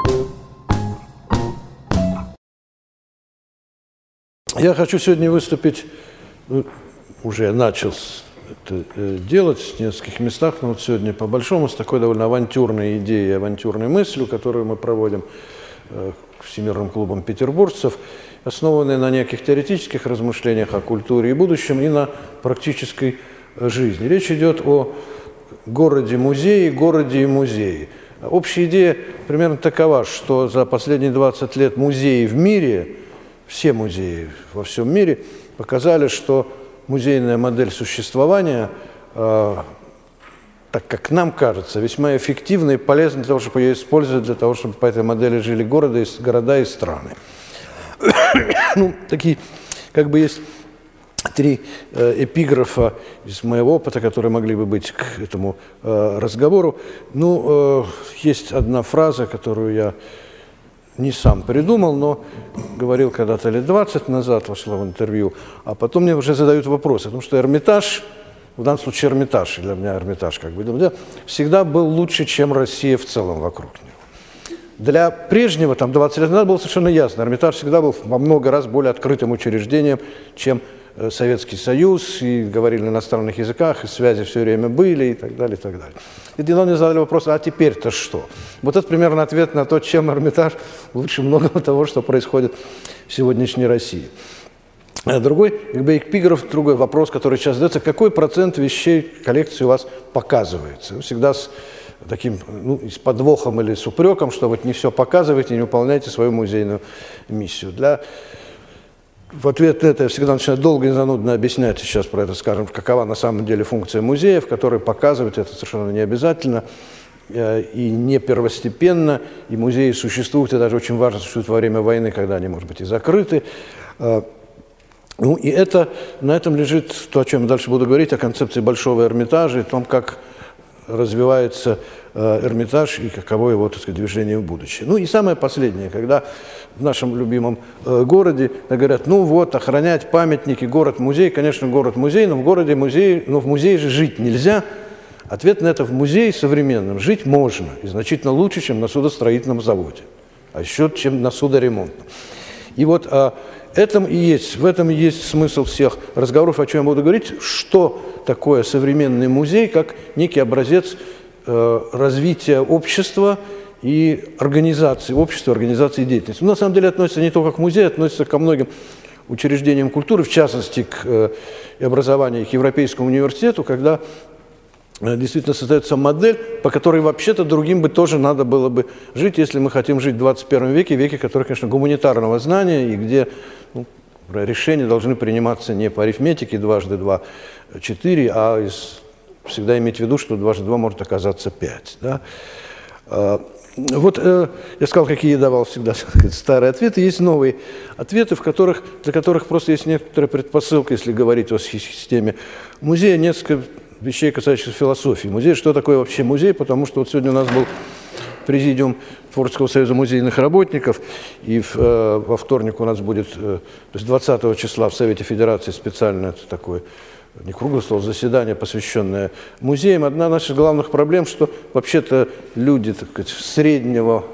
Я хочу сегодня выступить, уже начал это делать в нескольких местах, но вот сегодня по-большому с такой довольно авантюрной идеей, авантюрной мыслью, которую мы проводим Всемирным клубом петербуржцев, основанной на неких теоретических размышлениях о культуре и будущем и на практической жизни. Речь идет о городе-музее, городе и музее. Общая идея примерно такова, что за последние 20 лет музеи в мире, все музеи во всем мире, показали, что музейная модель существования, так как нам кажется, весьма эффективна и полезна для того, чтобы ее использовать, для того, чтобы по этой модели жили города и страны. Ну, такие, как бы есть три эпиграфа из моего опыта, которые могли бы быть к этому разговору. Ну, есть одна фраза, которую я не сам придумал, но говорил когда-то лет 20 назад, вошла в интервью, а потом мне уже задают вопросы, потому что Эрмитаж, в данном случае Эрмитаж, для меня Эрмитаж, как бы, всегда был лучше, чем Россия в целом вокруг него. Для прежнего, там, 20 лет назад было совершенно ясно, Эрмитаж всегда был во много раз более открытым учреждением, чем Советский Союз, и говорили на иностранных языках, и связи все время были, и так далее, и так далее. И тогда мне задали вопрос, а теперь-то что? Вот это примерно ответ на то, чем Эрмитаж лучше многого того, что происходит в сегодняшней России. А другой, как бы эпиграф, другой вопрос, который сейчас задается, какой процент вещей коллекции у вас показывается? Всегда с таким, с подвохом или с упреком, что вот не все показываете, не выполняете свою музейную миссию. В ответ на это я всегда начинаю долго и занудно объяснять, сейчас про это скажем, какова на самом деле функция музея, в которой показывать это совершенно не обязательно и не первостепенно, и музеи существуют, и даже очень важно существуют во время войны, когда они, может быть, и закрыты. Ну и на этом лежит то, о чем я дальше буду говорить, о концепции Большого Эрмитажа, и о том, как развивается Эрмитаж и каково его, так сказать, движение в будущее. Ну и самое последнее, когда в нашем любимом городе говорят, ну вот, охранять памятники, город-музей, конечно, город-музей, но в городе-музей, но в музее же жить нельзя. Ответ на это: в музее современном жить можно, и значительно лучше, чем на судостроительном заводе, а еще чем на судоремонтном. И вот в этом и есть смысл всех разговоров, о чем я буду говорить, что такое современный музей, как некий образец развития общества и организации общества, организации деятельности. Но на самом деле относится не только к музею, относится ко многим учреждениям культуры, в частности, к образованию, к Европейскому университету, когда действительно создается модель, по которой вообще-то другим бы тоже надо было бы жить, если мы хотим жить в 21 веке, веке, который, конечно, гуманитарного знания, и где решения должны приниматься не по арифметике 2 × 2 = 4, а всегда иметь в виду, что 2 × 2 может оказаться 5. Да? Вот я сказал, какие я давал всегда старые ответы. Есть новые ответы, для которых просто есть некоторая предпосылка, если говорить о системе музея, несколько вещей, касающихся философии музея. Что такое вообще музей? Потому что вот сегодня у нас был президиум Творческого союза музейных работников, и во вторник у нас будет, то есть 20 числа в Совете Федерации специально такое, не круглый стол, заседание, посвященное музеям. Одна из наших главных проблем, что вообще-то люди, так сказать, среднего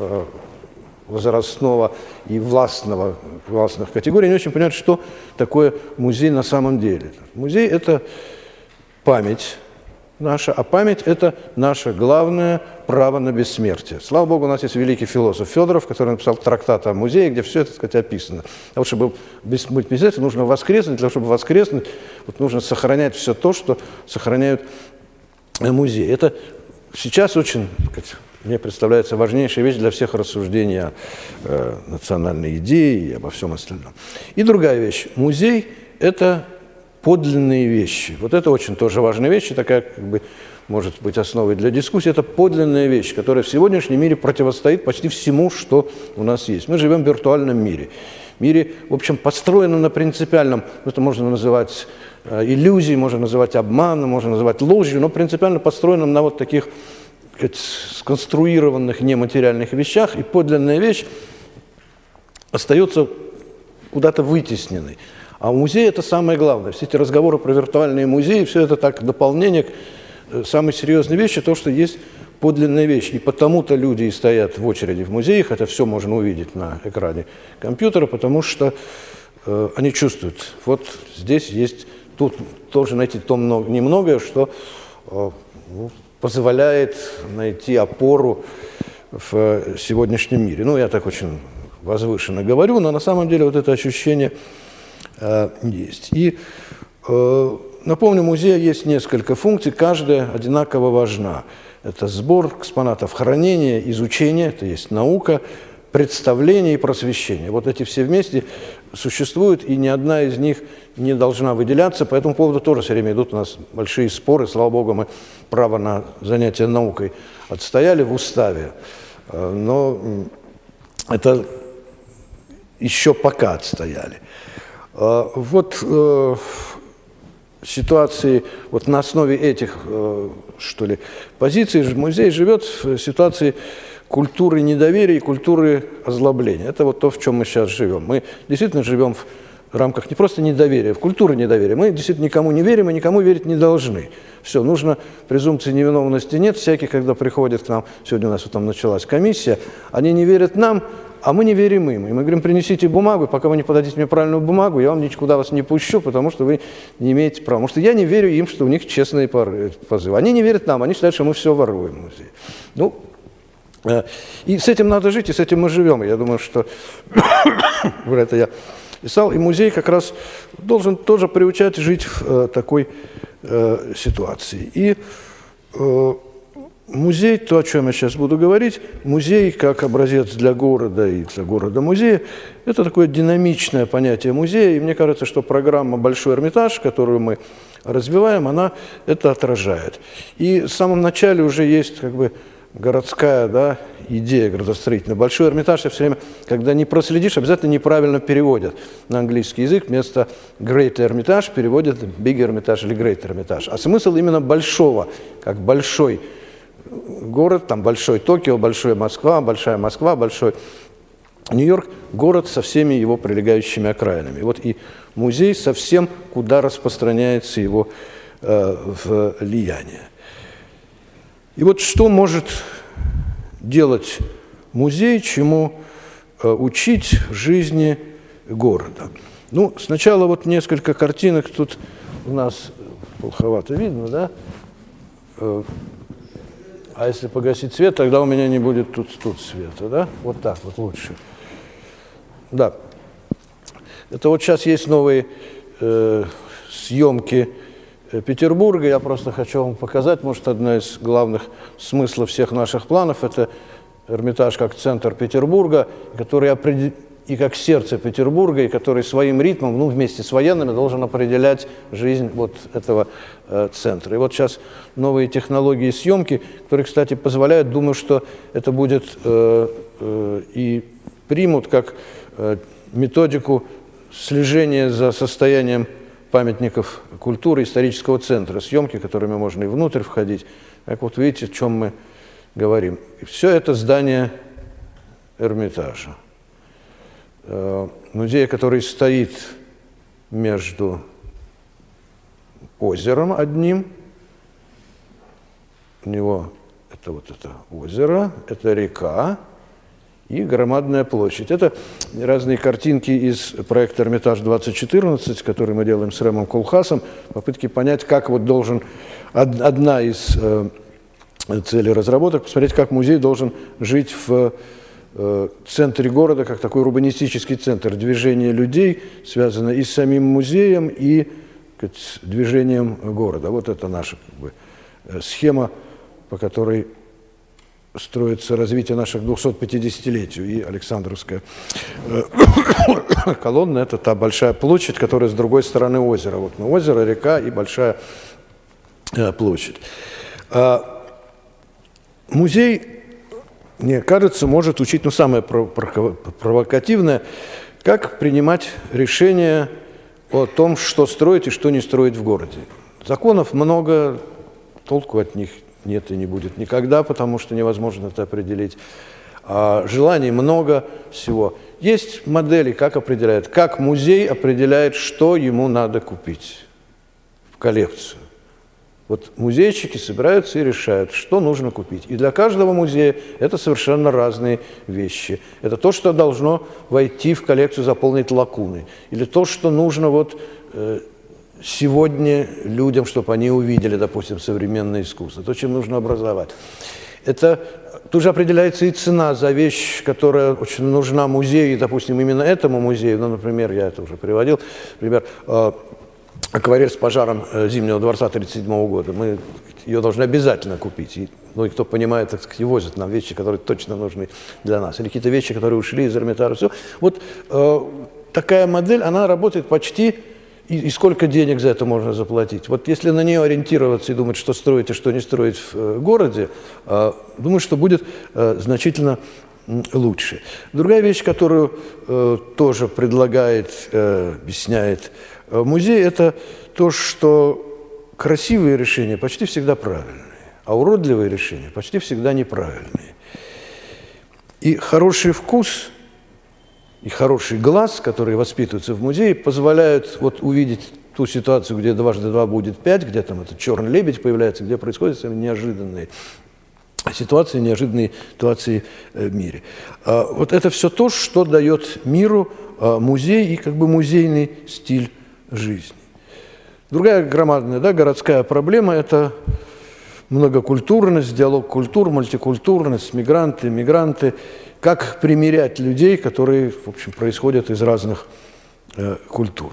возрастного и властных категорий не очень понимают, что такое музей на самом деле. Музей – это память наша, а память – это наше главное право на бессмертие. Слава Богу, у нас есть великий философ Федоров, который написал трактат о музее, где все это, так сказать, описано. А вот чтобы быть бессмертным, нужно воскреснуть. Для того, чтобы воскреснуть, вот нужно сохранять все то, что сохраняют музеи. Это сейчас очень, так сказать, мне представляется важнейшая вещь для всех рассуждений о национальной идее и обо всем остальном. И другая вещь. Музей – это подлинные вещи. Вот это очень тоже важная вещь, и такая, как бы, может быть основой для дискуссии. Это подлинная вещь, которая в сегодняшнем мире противостоит почти всему, что у нас есть. Мы живем в виртуальном мире. Мире, в общем, построенном на принципиальном, это можно называть иллюзией, можно называть обманом, можно называть ложью, но принципиально построенном на вот таких, сказать, сконструированных нематериальных вещах, и подлинная вещь остается куда-то вытесненной. А музей – это самое главное. Все эти разговоры про виртуальные музеи, все это так дополнение к самой серьезной вещи, то, что есть подлинная вещь. И потому-то люди и стоят в очереди в музеях, это все можно увидеть на экране компьютера, потому что они чувствуют, вот здесь есть, тут тоже найти то немногое, что позволяет найти опору в сегодняшнем мире. Ну, я так очень возвышенно говорю, но на самом деле вот это ощущение есть. И напомню, у музея есть несколько функций, каждая одинаково важна. Это сбор экспонатов, хранение, изучение, это есть наука, представление и просвещение. Вот эти все вместе существуют, и ни одна из них не должна выделяться. По этому поводу тоже все время идут у нас большие споры. Слава богу, мы право на занятие наукой отстояли в уставе. Но это еще пока отстояли. Вот ситуации, вот на основе этих, что ли, позиций музей живет в ситуации культуры недоверия и культуры озлобления. Это вот то, в чем мы сейчас живем. Мы действительно живем в рамках не просто недоверия, в культуре недоверия. Мы действительно никому не верим и никому верить не должны. Все, нужно, презумпции невиновности нет. Всякий, когда приходит к нам, сегодня у нас вот там началась комиссия, они не верят нам, а мы не верим им. И мы говорим, принесите бумагу, пока вы не подадите мне правильную бумагу, я вам никуда вас не пущу, потому что вы не имеете права. Потому что я не верю им, что у них честные позывы. Они не верят нам, они считают, что мы все воруем в музее. Ну, и с этим надо жить, и с этим мы живем. Я думаю, что это я писал. И музей как раз должен тоже приучать жить в такой ситуации. И музей, то, о чем я сейчас буду говорить, музей как образец для города и для города-музея, это такое динамичное понятие музея. И мне кажется, что программа «Большой Эрмитаж», которую мы развиваем, она это отражает. И в самом начале уже есть как бы городская идея градостроительная. Большой Эрмитаж все время, когда не проследишь, обязательно неправильно переводят на английский язык. Вместо Great Hermitage переводят Big Hermitage или Great Hermitage. А смысл именно большого, как большой город, там большой Токио, большая Москва, большой Нью-Йорк, город со всеми его прилегающими окраинами. Вот и музей со всем, куда распространяется его влияние. И вот что может делать музей, чему учить жизни города. Ну, сначала вот несколько картинок тут у нас плоховато видно, да? А если погасить свет, тогда у меня не будет тут света, да? Вот так вот лучше. Да. Это вот сейчас есть новые съемки Петербурга. Я просто хочу вам показать, может, одна из главных смыслов всех наших планов – это Эрмитаж как центр Петербурга, который и как сердце Петербурга, и который своим ритмом, ну, вместе с военными, должен определять жизнь вот этого центра. И вот сейчас новые технологии съемки, которые, кстати, позволяют, думаю, что это будет и примут как методику слежения за состоянием памятников культуры исторического центра, съемки, которыми можно и внутрь входить. Так вот, видите, о чем мы говорим. И все это здание Эрмитажа. Музей, который стоит между озером одним. У него это вот это озеро, это река и громадная площадь. Это разные картинки из проекта «Эрмитаж-2014», который мы делаем с Рэмом Кулхасом, попытки понять, как вот должен, одна из целей разработок, посмотреть, как музей должен жить в центре города, как такой урбанистический центр. Движение людей связано и с самим музеем, и с движением города. Вот это наша как бы схема, по которой строится развитие наших 250-летию. И Александровская колонна – это та большая площадь, которая с другой стороны озера. Вот на озеро, река и большая площадь. Музей, мне кажется, может учить, ну, самое провокативное, как принимать решения о том, что строить и что не строить в городе. Законов много, толку от них нет и не будет никогда, потому что невозможно это определить. Желаний много всего. Есть модели, как определяют, как музей определяет, что ему надо купить в коллекцию. Вот музейщики собираются и решают, что нужно купить. И для каждого музея это совершенно разные вещи. Это то, что должно войти в коллекцию, заполнить лакуны. Или то, что нужно вот сегодня людям, чтобы они увидели, допустим, современное искусство. То, чем нужно образовать. Это тут же определяется и цена за вещь, которая очень нужна музею, и, допустим, именно этому музею. Ну, например, я это уже приводил, например, акварель с пожаром Зимнего дворца 1937 года. Мы ее должны обязательно купить. И, ну, и кто понимает, так сказать, и возят нам вещи, которые точно нужны для нас. Или какие-то вещи, которые ушли из Эрмитажа. Все. Вот такая модель, она работает почти... И сколько денег за это можно заплатить? Вот если на нее ориентироваться и думать, что строить и что не строить в городе, думаю, что будет значительно лучше. Другая вещь, которую тоже предлагает, объясняет музей, это то, что красивые решения почти всегда правильные, а уродливые решения почти всегда неправильные. И хороший вкус и хороший глаз, которые воспитываются в музее, позволяют вот увидеть ту ситуацию, где 2 × 2 будет 5, где там этот черный лебедь появляется, где происходят неожиданные ситуации, неожиданные ситуации в мире. Вот это все то, что дает миру музей и как бы музейный стиль жизни. Другая громадная, да, городская проблема – это многокультурность, диалог культур, мультикультурность, мигранты, мигранты. Как примирять людей, которые, в общем, происходят из разных культур.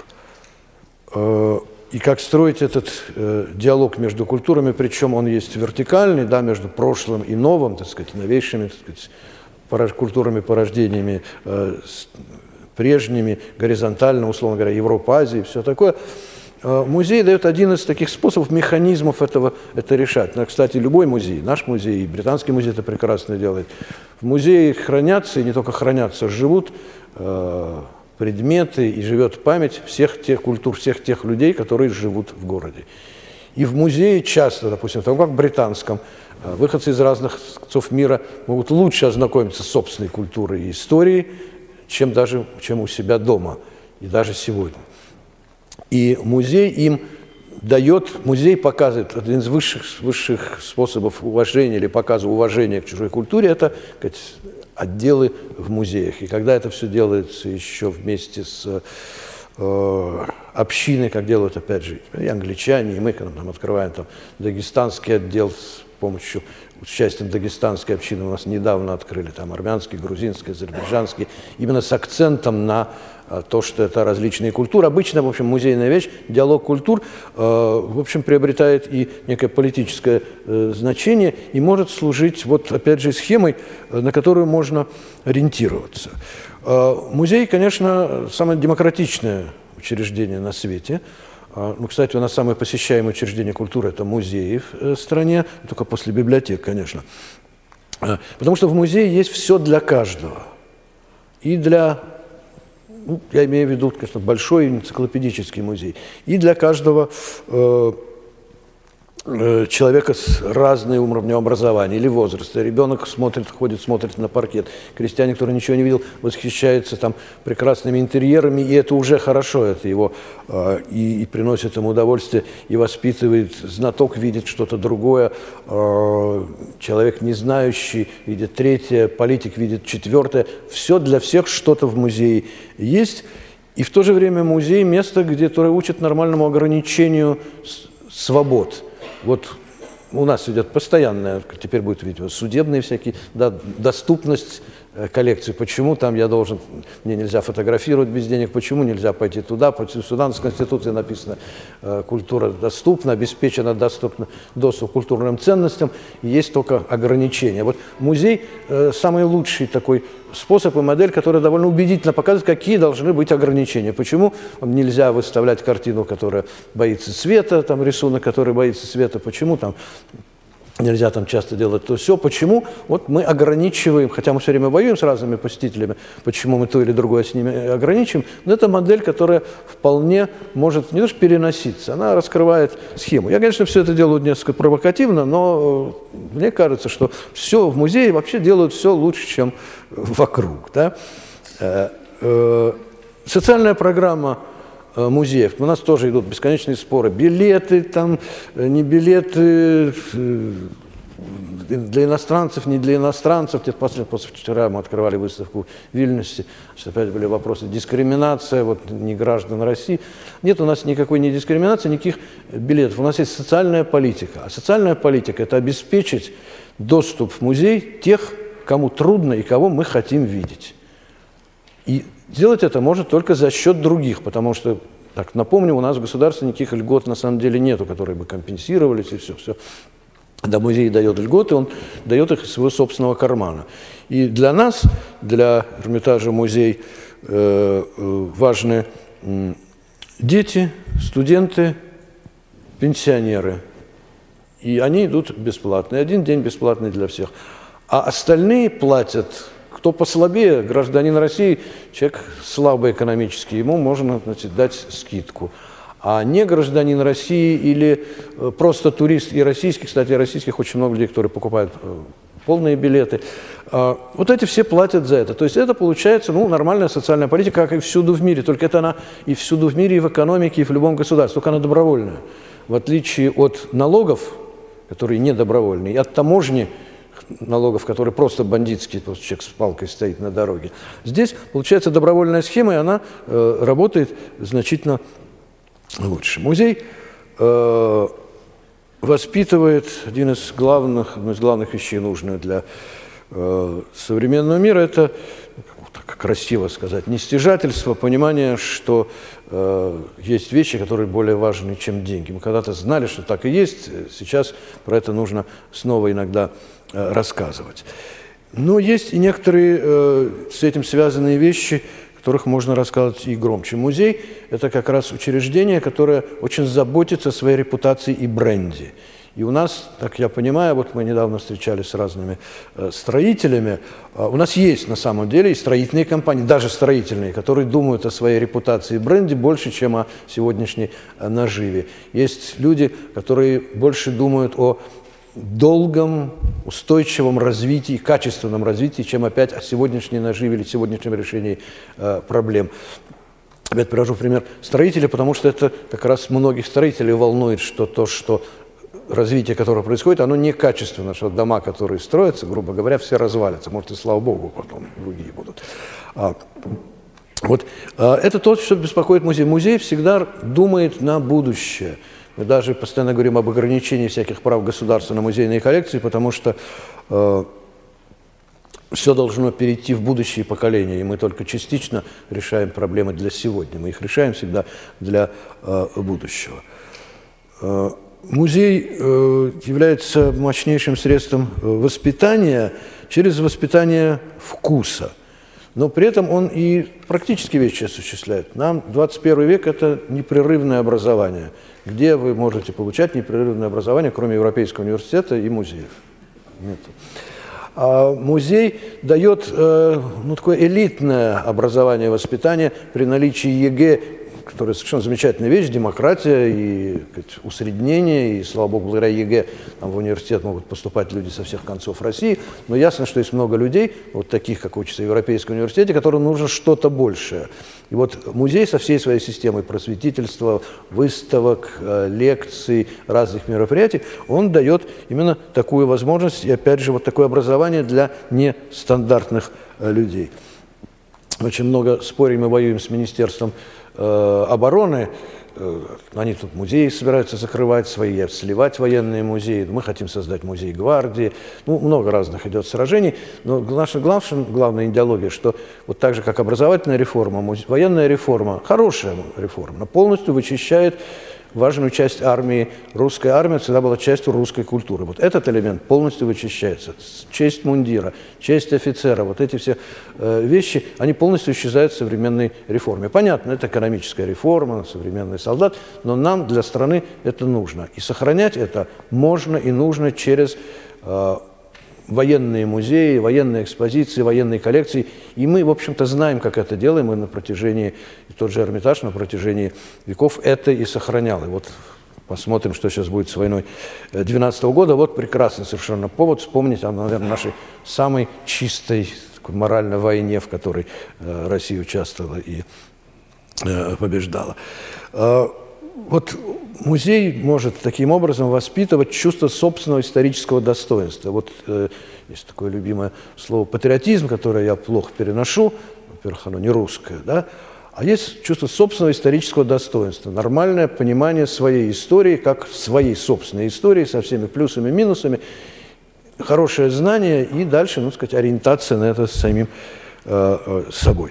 И как строить этот диалог между культурами, причем он есть вертикальный, да, между прошлым и новым, так сказать, новейшими, так сказать, культурами, порождениями, прежними, горизонтально, условно говоря, Европа, Азия и все такое. Музей дает один из таких способов, механизмов это решать. Ну, кстати, любой музей, наш музей, и британский музей это прекрасно делает. В музее хранятся, и не только хранятся, живут предметы, и живет память всех тех культур, всех тех людей, которые живут в городе. И в музее часто, допустим, в том как в британском, выходцы из разных концов мира могут лучше ознакомиться с собственной культурой и историей, чем у себя дома, и даже сегодня. И музей им дает, музей показывает, один из высших способов уважения или показа уважения к чужой культуре, это, сказать, отделы в музеях. И когда это все делается еще вместе с общиной, как делают, опять же, и англичане, и мы, когда там открываем там дагестанский отдел с помощью, с участием дагестанской общины, у нас недавно открыли там армянский, грузинский, азербайджанский, именно с акцентом на то, что это различные культуры. Обычно, в общем, музейная вещь, диалог культур, в общем, приобретает и некое политическое значение и может служить, вот, опять же, схемой, на которую можно ориентироваться. Музей, конечно, самое демократичное учреждение на свете. Ну, кстати, у нас самое посещаемое учреждение культуры – это музеи в стране, только после библиотек, конечно. Потому что в музее есть все для каждого. И для, ну, я имею в виду, конечно, большой энциклопедический музей, и для каждого человека с разным уровнем образования или возраста. Ребенок ходит, смотрит на паркет. Крестьянин, который ничего не видел, восхищается там прекрасными интерьерами, и это уже хорошо, это его и приносит ему удовольствие, и воспитывает. Знаток видит что-то другое, человек не знающий видит третье, политик видит четвертое. Все для всех что-то в музее есть. И в то же время музей – место, которое учит нормальному ограничению свобод. Вот у нас идет постоянная, теперь будет, видимо, судебные всякие, да, доступность коллекции. Почему там мне нельзя фотографировать без денег, почему нельзя пойти туда, пойти сюда. В Конституции написано, культура доступна, обеспечена доступ к культурным ценностям, и есть только ограничения. Вот музей самый лучший такой способ и модель, которая довольно убедительно показывает, какие должны быть ограничения. Почему нельзя выставлять картину, которая боится света, там рисунок, который боится света, почему там нельзя там часто делать то все. Почему? Вот мы ограничиваем, хотя мы все время воюем с разными посетителями, почему мы то или другое с ними ограничиваем, но это модель, которая вполне может не то что переноситься, она раскрывает схему. Я, конечно, все это делаю несколько провокативно, но мне кажется, что все в музее вообще делают все лучше, чем вокруг. Да? Социальная программа музеев. У нас тоже идут бесконечные споры. Билеты, там, не билеты для иностранцев, не для иностранцев. Позавчера мы открывали выставку в Вильнюсе, опять были вопросы дискриминация, вот не граждан России. Нет у нас никакой не дискриминации, никаких билетов. У нас есть социальная политика. А социальная политика – это обеспечить доступ в музей тех, кому трудно и кого мы хотим видеть. И делать это может только за счет других, потому что, так напомню, у нас в государстве никаких льгот на самом деле нету, которые бы компенсировались и все. Когда музей дает льготы, он дает их из своего собственного кармана. И для нас, для Эрмитажа музей, важны дети, студенты, пенсионеры. И они идут бесплатно. И один день бесплатный для всех. А остальные платят. Кто послабее, гражданин России, человек слабый экономически, ему можно, значит, дать скидку. А не гражданин России или просто турист и российский, кстати, российских очень много людей, которые покупают полные билеты, вот эти все платят за это. То есть это получается нормальная социальная политика, как и всюду в мире, только это она и всюду в мире, и в экономике, и в любом государстве, только она добровольная. В отличие от налогов, которые не добровольные, и от таможни, налогов, которые просто бандитские, просто человек с палкой стоит на дороге. Здесь получается добровольная схема, и она работает значительно лучше. Музей воспитывает одну из главных вещей, нужных для современного мира, это, как красиво сказать, не стяжательство, понимание, что есть вещи, которые более важны, чем деньги. Мы когда-то знали, что так и есть, сейчас про это нужно снова иногда рассказывать. Но есть и некоторые с этим связанные вещи, которых можно рассказывать и громче. Музей – это как раз учреждение, которое очень заботится о своей репутации и бренде. И у нас, так я понимаю, вот мы недавно встречались с разными строителями, у нас есть на самом деле и строительные компании, даже строительные, которые думают о своей репутации и бренде больше, чем о сегодняшней наживе. Есть люди, которые больше думают о долгом, устойчивом развитии, качественном развитии, чем опять о сегодняшней наживе или сегодняшнем решении проблем. Опять привожу пример строителей, потому что это как раз многих строителей волнует, что то, что развитие, которое происходит, оно некачественно, что дома, которые строятся, грубо говоря, все развалятся. Может, и слава богу, потом другие будут. Это то, что беспокоит музей. Музей всегда думает на будущее. Мы даже постоянно говорим об ограничении всяких прав государства на музейные коллекции, потому что все должно перейти в будущие поколения, и мы только частично решаем проблемы для сегодня. Мы их решаем всегда для будущего. Музей является мощнейшим средством воспитания через воспитание вкуса. Но при этом он и практические вещи осуществляет. Нам 21 век – это непрерывное образование. Где вы можете получать непрерывное образование, кроме Европейского университета и музеев? Нет. А музей дает такое элитное образование, воспитание при наличии ЕГЭ, которая совершенно замечательная вещь, демократия и усреднение, и, слава богу, благодаря ЕГЭ там, в университет могут поступать люди со всех концов России, но ясно, что есть много людей, вот таких, как учатся в Европейском университете, которым нужно что-то большее. И вот музей со всей своей системой просветительства, выставок, лекций, разных мероприятий, он дает именно такую возможность и, опять же, вот такое образование для нестандартных людей. Очень много спорим и воюем с Министерством обороны, они тут музеи собираются закрывать свои, сливать военные музеи, мы хотим создать музей гвардии, много разных идет сражений, но наша главная идеология, что вот так же, как образовательная реформа, военная реформа, хорошая реформа, но полностью вычищает важную часть армии. Русская армия всегда была частью русской культуры. Вот этот элемент полностью вычищается. Честь мундира, честь офицера, вот эти все вещи, они полностью исчезают в современной реформе. Понятно, это экономическая реформа, современный солдат, но нам для страны это нужно. И сохранять это можно и нужно через военные музеи, военные экспозиции, военные коллекции. И мы, в общем-то, знаем, как это делаем. Мы на протяжении, и тот же Эрмитаж на протяжении веков это и сохранял. И вот посмотрим, что сейчас будет с войной 2012 года. Вот прекрасный совершенно повод вспомнить о, наверное, нашей самой чистой такой моральной войне, в которой Россия участвовала и побеждала. Вот музей может таким образом воспитывать чувство собственного исторического достоинства. Вот есть такое любимое слово «патриотизм», которое я плохо переношу, во-первых, оно не русское, да? А есть чувство собственного исторического достоинства, нормальное понимание своей истории, как своей собственной истории, со всеми плюсами и минусами, хорошее знание и дальше, ну, сказать, ориентация на это самим собой.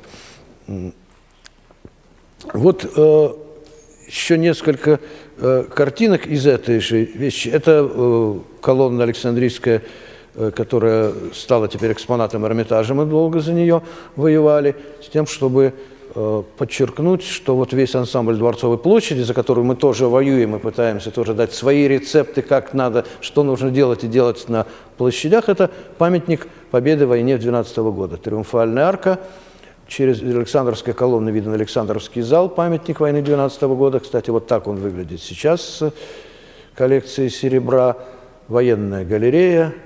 Вот еще несколько картинок из этой же вещи. Это колонна Александрийская, которая стала теперь экспонатом Эрмитажа, мы долго за нее воевали, с тем, чтобы подчеркнуть, что вот весь ансамбль Дворцовой площади, за которую мы тоже воюем и пытаемся тоже дать свои рецепты, как надо, что нужно делать и делать на площадях, это памятник Победы в войне 12 года. Триумфальная арка, через Александровская колонна виден Александровский зал, памятник войны 12 года. Кстати, вот так он выглядит сейчас с коллекцией серебра. Военная галерея,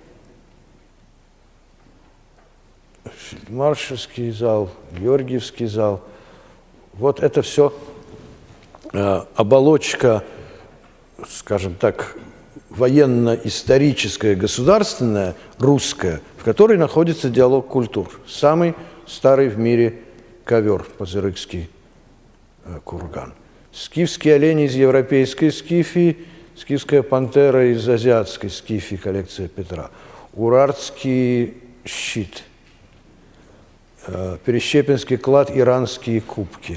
Фельдмаршальский зал, Георгиевский зал. Вот это все оболочка, скажем так, военно-историческая, государственная, русская, в которой находится диалог культур. Самый старый в мире ковер, Пазырыкский курган. Скифские олени из европейской скифии, скифская пантера из азиатской скифии, коллекция Петра. Урартский щит. Перещепинский клад, иранские кубки.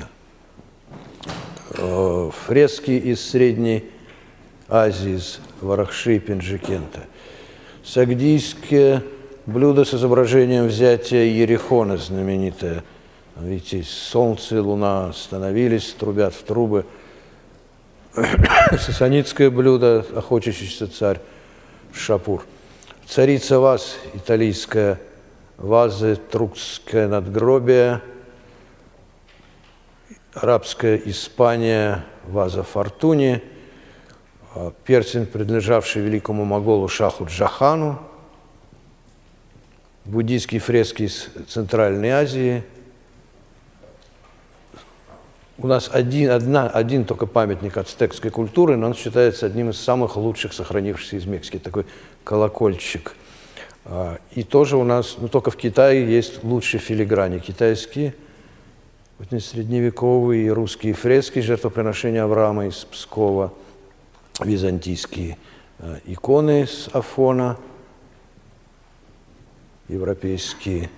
Фрески из Средней Азии, из Варахши и Пенджикента. Сагдийские блюда с изображением взятия Ерехона, знаменитое. Видите, солнце и луна остановились, трубят в трубы. Сасанидское блюдо, охотящийся царь Шапур. Царица ваз, италийская, вазы, трукское надгробие, арабская Испания, ваза Фортуни, перстень, принадлежавший великому моголу шаху Джахану, буддийские фрески из Центральной Азии. У нас один только памятник ацтекской культуры, но он считается одним из самых лучших сохранившихся из Мексики, такой колокольчик. И тоже у нас, ну, только в Китае есть лучшие филиграни китайские, средневековые и русские фрески, жертвоприношения Авраама из Пскова, византийские иконы с Афона, европейские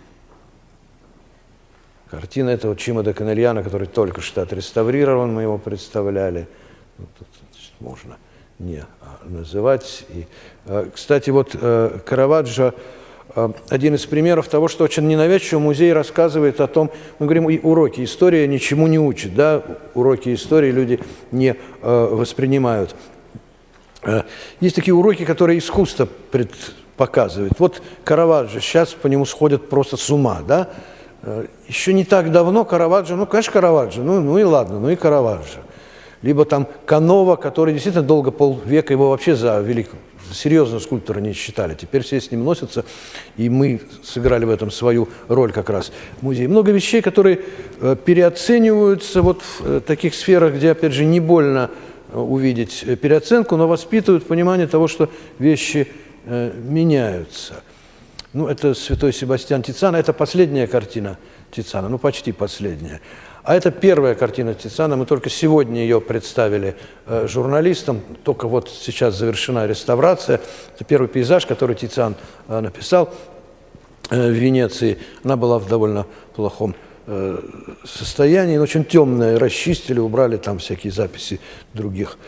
картины этого Чима де Канельяна, который только что отреставрирован, мы его представляли. Ну, тут можно не называть. И, кстати, вот Караваджо один из примеров того, что очень ненавязчиво музей рассказывает о том, мы говорим, и уроки истории ничему не учат, да, уроки истории люди не воспринимают. Есть такие уроки, которые искусство показывает. Вот Караваджо, сейчас по нему сходят просто с ума, да. Еще не так давно Караваджо, ну, конечно, Караваджо, ну и ладно, ну и Караваджо. Либо там Канова, который действительно долго, полвека, его вообще за великого, серьезного скульптора не считали. Теперь все с ним носятся, и мы сыграли в этом свою роль как раз в музее. Много вещей, которые переоцениваются вот в таких сферах, где, опять же, не больно увидеть переоценку, но воспитывают понимание того, что вещи меняются. Ну, это «Святой Себастьян» Тициана, это последняя картина Тициана, ну, почти последняя. А это первая картина Тициана, мы только сегодня ее представили журналистам, только вот сейчас завершена реставрация. Это первый пейзаж, который Тициан написал в Венеции. Она была в довольно плохом состоянии, но очень темная, расчистили, убрали там всякие записи других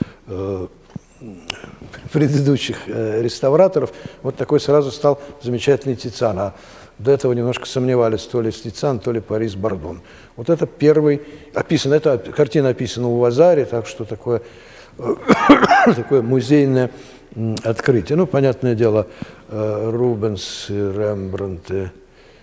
предыдущих реставраторов. Вот такой сразу стал замечательный Тициан. А до этого немножко сомневались, то ли Тициан, то ли Парис Бардон. Вот это первый описан, эта картина описана у Вазари, так что такое, такое музейное открытие. Ну, понятное дело, Рубенс и Рембрандты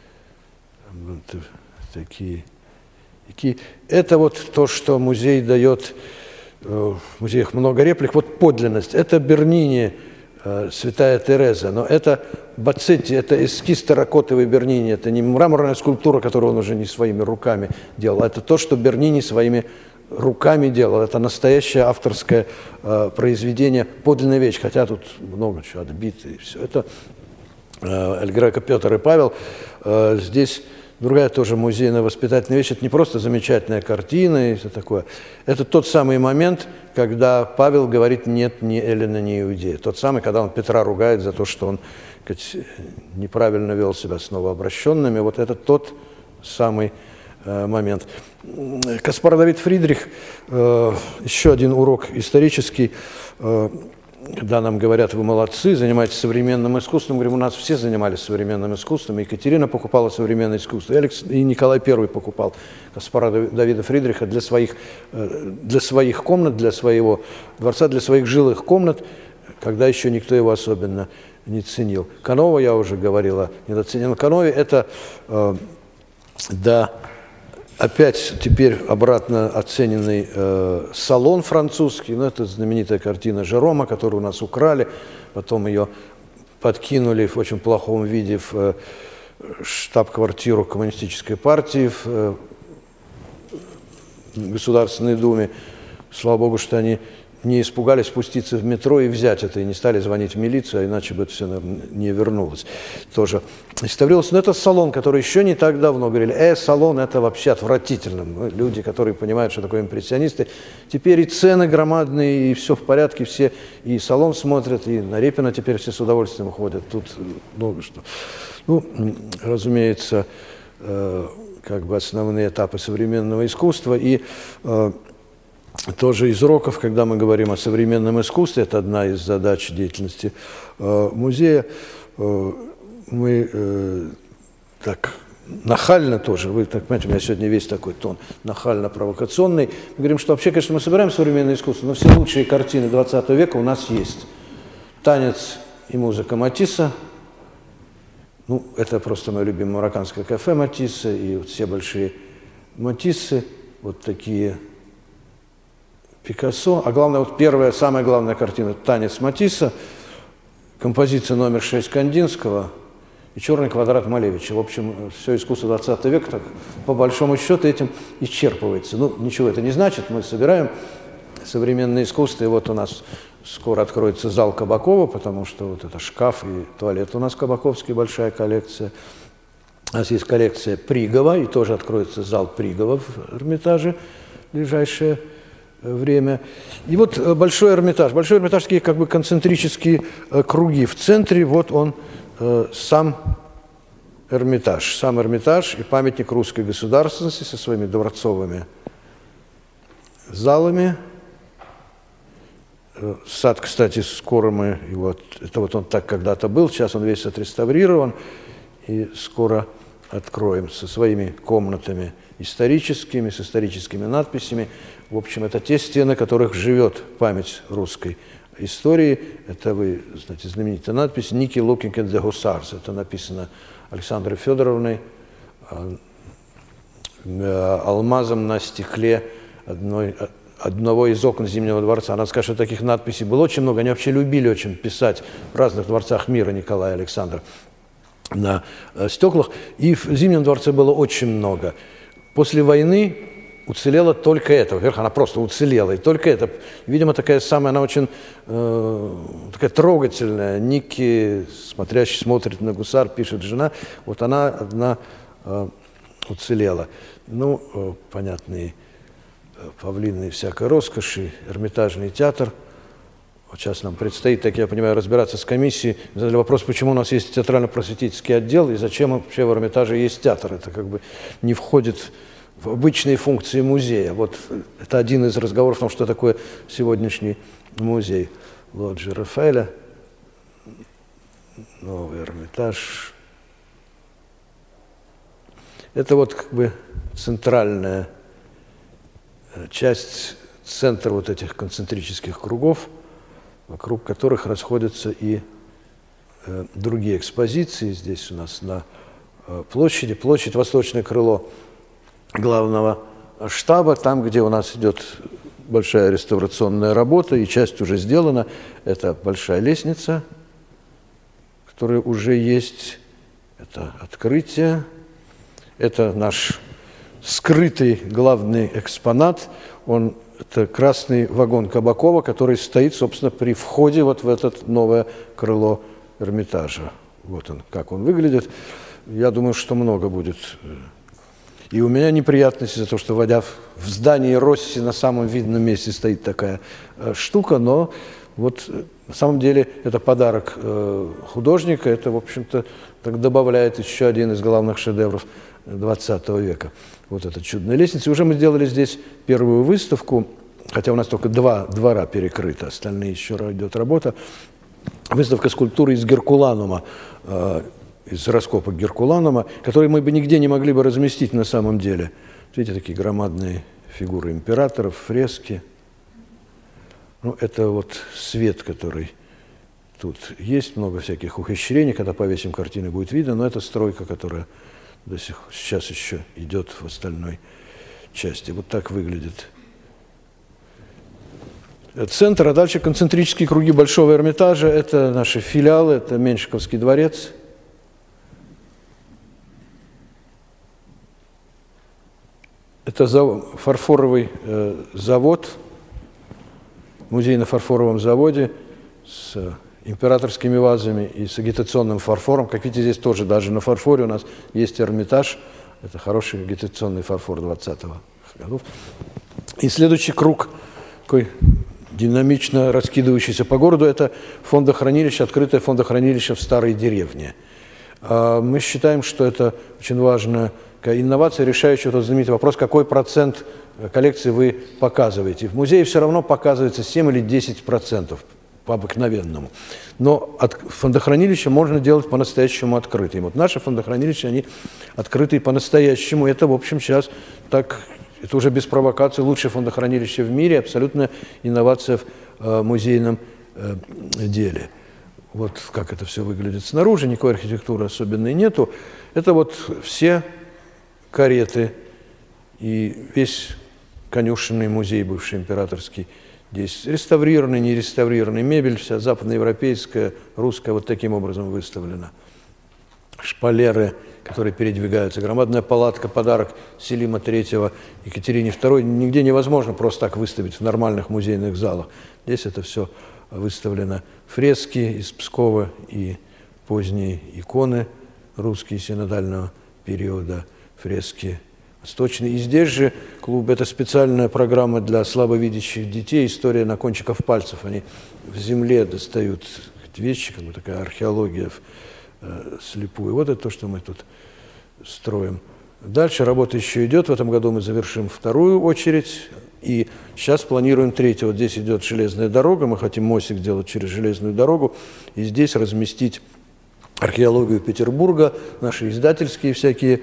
такие. Это вот то, что музей дает. В музеях много реплик. Вот подлинность. Это Бернини Святая Тереза. Но это Бацетти, это эскиз терракотовой Бернини, это не мраморная скульптура, которую он уже не своими руками делал, это то, что Бернини своими руками делал. Это настоящее авторское произведение, подлинная вещь, хотя тут много чего отбито и все. Это Эль Греко Петр и Павел. Здесь другая тоже музейно-воспитательная вещь. Это не просто замечательная картина и все такое. Это тот самый момент, когда Павел говорит «нет ни Эллина, ни Иудея». Тот самый, когда он Петра ругает за то, что он, сказать, неправильно вел себя с новообращенными. Вот это тот самый момент. Каспар Давид Фридрих, еще один урок исторический, когда нам говорят, вы молодцы, занимаетесь современным искусством. Говорим, у нас все занимались современным искусством. Екатерина покупала современное искусство, и Николай I покупал Каспара Давида Фридриха для своих комнат, для своего дворца, для своих жилых комнат, когда еще никто его особенно не ценил. Канова, я уже говорила, недооценен. Канове это, да, опять теперь обратно оцененный салон французский, ну, это знаменитая картина Жерома, которую у нас украли, потом ее подкинули в очень плохом виде в штаб-квартиру коммунистической партии в Государственной Думе. Слава Богу, что они не испугались спуститься в метро и взять это, и не стали звонить в милицию, а иначе бы это все, наверное, не вернулось. Тоже реставрировалось. Но это салон, который еще не так давно говорили, салон это вообще отвратительно. Люди, которые понимают, что такое импрессионисты, теперь и цены громадные, и все в порядке, все и салон смотрят, и на Репина теперь все с удовольствием ходят. Тут много что. Ну, разумеется, как бы основные этапы современного искусства и тоже из уроков, когда мы говорим о современном искусстве, это одна из задач деятельности музея, мы так нахально тоже, вы так понимаете, у меня сегодня весь такой тон нахально-провокационный, мы говорим, что вообще, конечно, мы собираем современное искусство, но все лучшие картины 20 века у нас есть. Танец и музыка Матисса, ну, это просто мое любимое марокканское кафе Матисса, и вот все большие Матиссы, вот такие Пикассо, а главное, вот первая, самая главная картина «Танец Матисса», композиция номер 6 Кандинского и «Черный квадрат» Малевича. В общем, все искусство 20 века, так, по большому счету, этим исчерпывается. Ну, ничего это не значит, мы собираем современное искусство, и вот у нас скоро откроется зал Кабакова, потому что вот это шкаф и туалет у нас кабаковский, большая коллекция. У нас есть коллекция Пригова, и тоже откроется зал Пригова в Эрмитаже в ближайшее время. И вот Большой Эрмитаж. Большой Эрмитаж, такие как бы концентрические круги. В центре вот он сам Эрмитаж. Сам Эрмитаж и памятник русской государственности со своими дворцовыми залами. Сад, кстати, скоро мы, это вот он так когда-то был, сейчас он весь отреставрирован, и скоро откроем со своими комнатами историческими, с историческими надписями. В общем, это те стены, в которых живет память русской истории. Это, вы знаете, знаменитая надпись «Ники Лукинг and the Hussars». Это написано Александрой Федоровной алмазом на стекле одного из окон Зимнего дворца. Она скажет, что таких надписей было очень много. Они вообще любили очень писать в разных дворцах мира Николая и Александра на стеклах. И в Зимнем дворце было очень много. После войны уцелело только это. Во-первых, она просто уцелела, и только это. Видимо, такая самая, она очень такая трогательная. Ники, смотрящий, смотрит на гусар, пишет жена. Вот она одна уцелела. Ну, понятные павлины всякой роскоши, Эрмитажный театр. Вот сейчас нам предстоит, так я понимаю, разбираться с комиссией. Задали вопрос, почему у нас есть театрально-просветительский отдел и зачем вообще в Эрмитаже есть театр. Это как бы не входит в обычные функции музея. Вот это один из разговоров о том, что такое сегодняшний музей. Лоджия Рафаэля, новый Эрмитаж. Это вот как бы центральная часть, центр вот этих концентрических кругов, вокруг которых расходятся и другие экспозиции. Здесь у нас на площади, площадь, восточное крыло главного штаба, там, где у нас идет большая реставрационная работа, и часть уже сделана. Это большая лестница которые уже есть. Это открытие. Это наш скрытый главный экспонат. Это красный вагон Кабакова, который стоит, собственно, при входе вот в это новое крыло Эрмитажа. Вот он, как он выглядит. Я думаю, что много будет. И у меня неприятности за то, что, войдя в здание Росси, на самом видном месте стоит такая штука, но вот на самом деле это подарок художника, это, в общем-то, так добавляет еще один из главных шедевров XX века. Вот эта чудная лестница. Уже мы сделали здесь первую выставку, хотя у нас только 2 двора перекрыты, остальные еще идет работа. Выставка скульптуры из Геркуланума, из раскопок Геркуланума, которые мы бы нигде не могли бы разместить на самом деле. Видите, такие громадные фигуры императоров, фрески. Ну, это вот свет, который тут есть, много всяких ухищрений. Когда повесим картины, будет видно, но это стройка, которая сейчас еще идет в остальной части. Вот так выглядит центр, а дальше концентрические круги Большого Эрмитажа. Это наши филиалы, это Меньшиковский дворец. Это фарфоровый завод, музей на фарфоровом заводе с императорскими вазами и с агитационным фарфором. Как видите, здесь тоже даже на фарфоре у нас есть Эрмитаж. Это хороший агитационный фарфор 20-х годов. И следующий круг, такой динамично раскидывающийся по городу, это фондохранилище, открытое фондохранилище в старой деревне. Мы считаем, что это очень важная инновация, решающая тот знаменитый вопрос, какой процент коллекции вы показываете. В музее все равно показывается 7 или 10%. По обыкновенному. Но фондохранилища можно делать по-настоящему открытыми. Вот наши фондохранилища, они открытые по-настоящему. Это, в общем, сейчас так, это уже без провокации лучшее фондохранилище в мире, абсолютная инновация в музейном деле. Вот как это все выглядит снаружи, никакой архитектуры особенной нету. Это вот все кареты и весь конюшенный музей, бывший императорский, здесь реставрированная, не реставрированная мебель, вся западноевропейская, русская, вот таким образом выставлена. Шпалеры, которые передвигаются, громадная палатка, подарок Селима III Екатерине II. Нигде невозможно просто так выставить в нормальных музейных залах. Здесь это все выставлено. Фрески из Пскова и поздние иконы русские синодального периода, фрески восточные. И здесь же клуб, это специальная программа для слабовидящих детей, история на кончиках пальцев. Они в земле достают вещи, как бы такая археология слепую. Вот это то, что мы тут строим. Дальше работа еще идет. В этом году мы завершим вторую очередь. И сейчас планируем третью. Вот здесь идет железная дорога. Мы хотим мостик сделать через железную дорогу. И здесь разместить археологию Петербурга, наши издательские всякие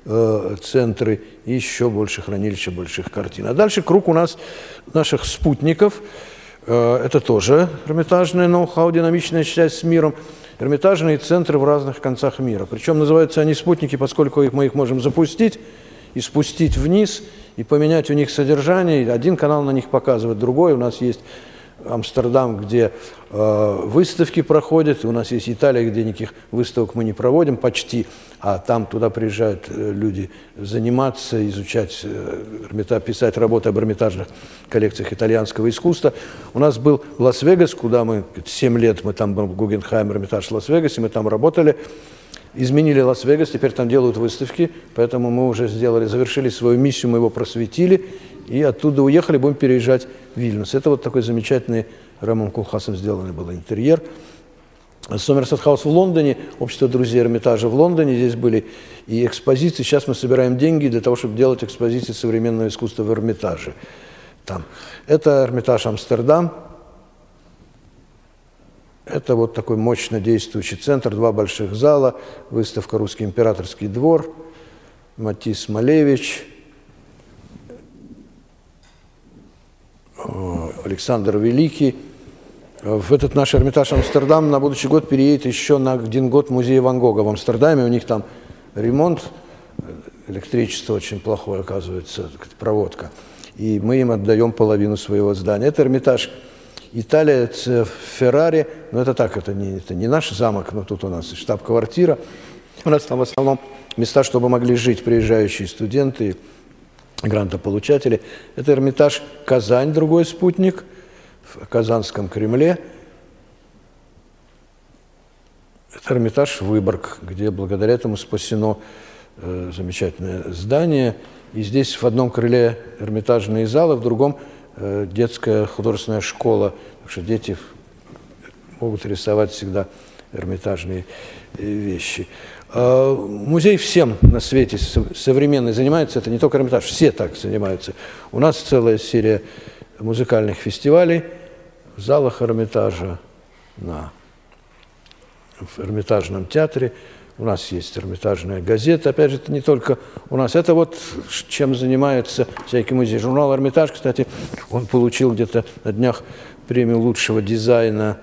центры и еще больше хранилища больших картин. А дальше круг у нас наших спутников. Это тоже эрмитажное ноу-хау, динамичная связь с миром. Эрмитажные центры в разных концах мира. Причем называются они спутники, поскольку мы их можем запустить и спустить вниз, и поменять у них содержание. Один канал на них показывает, другой. У нас есть Амстердам, где выставки проходят, у нас есть Италия, где никаких выставок мы не проводим почти, а там туда приезжают люди заниматься, изучать, писать работы об эрмитажных коллекциях итальянского искусства. У нас был Лас-Вегас, куда мы 7 лет, мы там был Гугенхайм, Эрмитаж в Лас-Вегасе, мы там работали, изменили Лас-Вегас, теперь там делают выставки, поэтому мы уже завершили свою миссию, мы его просветили, и оттуда уехали, будем переезжать в Вильнюс. Это вот такой замечательный Ремом Кулхасом сделанный был интерьер. Сомерсет Хаус в Лондоне, общество друзей Эрмитажа в Лондоне, здесь были и экспозиции. Сейчас мы собираем деньги для того, чтобы делать экспозиции современного искусства в Эрмитаже. Там. Это Эрмитаж Амстердам. Это вот такой мощно действующий центр, 2 больших зала, выставка «Русский императорский двор», Матис Малевич, Александр Великий. В этот наш Эрмитаж Амстердам на будущий год переедет еще на 1 год музей Ван Гога в Амстердаме. У них там ремонт, электричество очень плохое, оказывается, проводка. И мы им отдаем половину своего здания. Это Эрмитаж Италия, Феррари. Но это так, это не наш замок, но тут у нас штаб-квартира. У нас там в основном места, чтобы могли жить приезжающие студенты, грантополучатели. Это Эрмитаж Казань, другой спутник, в Казанском Кремле. Это Эрмитаж Выборг, где благодаря этому спасено замечательное здание. И здесь в одном крыле Эрмитажные залы, в другом детская художественная школа. Так что дети могут рисовать всегда эрмитажные вещи. Музей всем на свете современный занимается, это не только Эрмитаж, все так занимаются. У нас целая серия музыкальных фестивалей в залах Эрмитажа, в Эрмитажном театре. У нас есть Эрмитажная газета, опять же, это не только у нас. Это вот чем занимается всякий музей. Журнал «Эрмитаж», кстати, он получил где-то на днях премию лучшего дизайна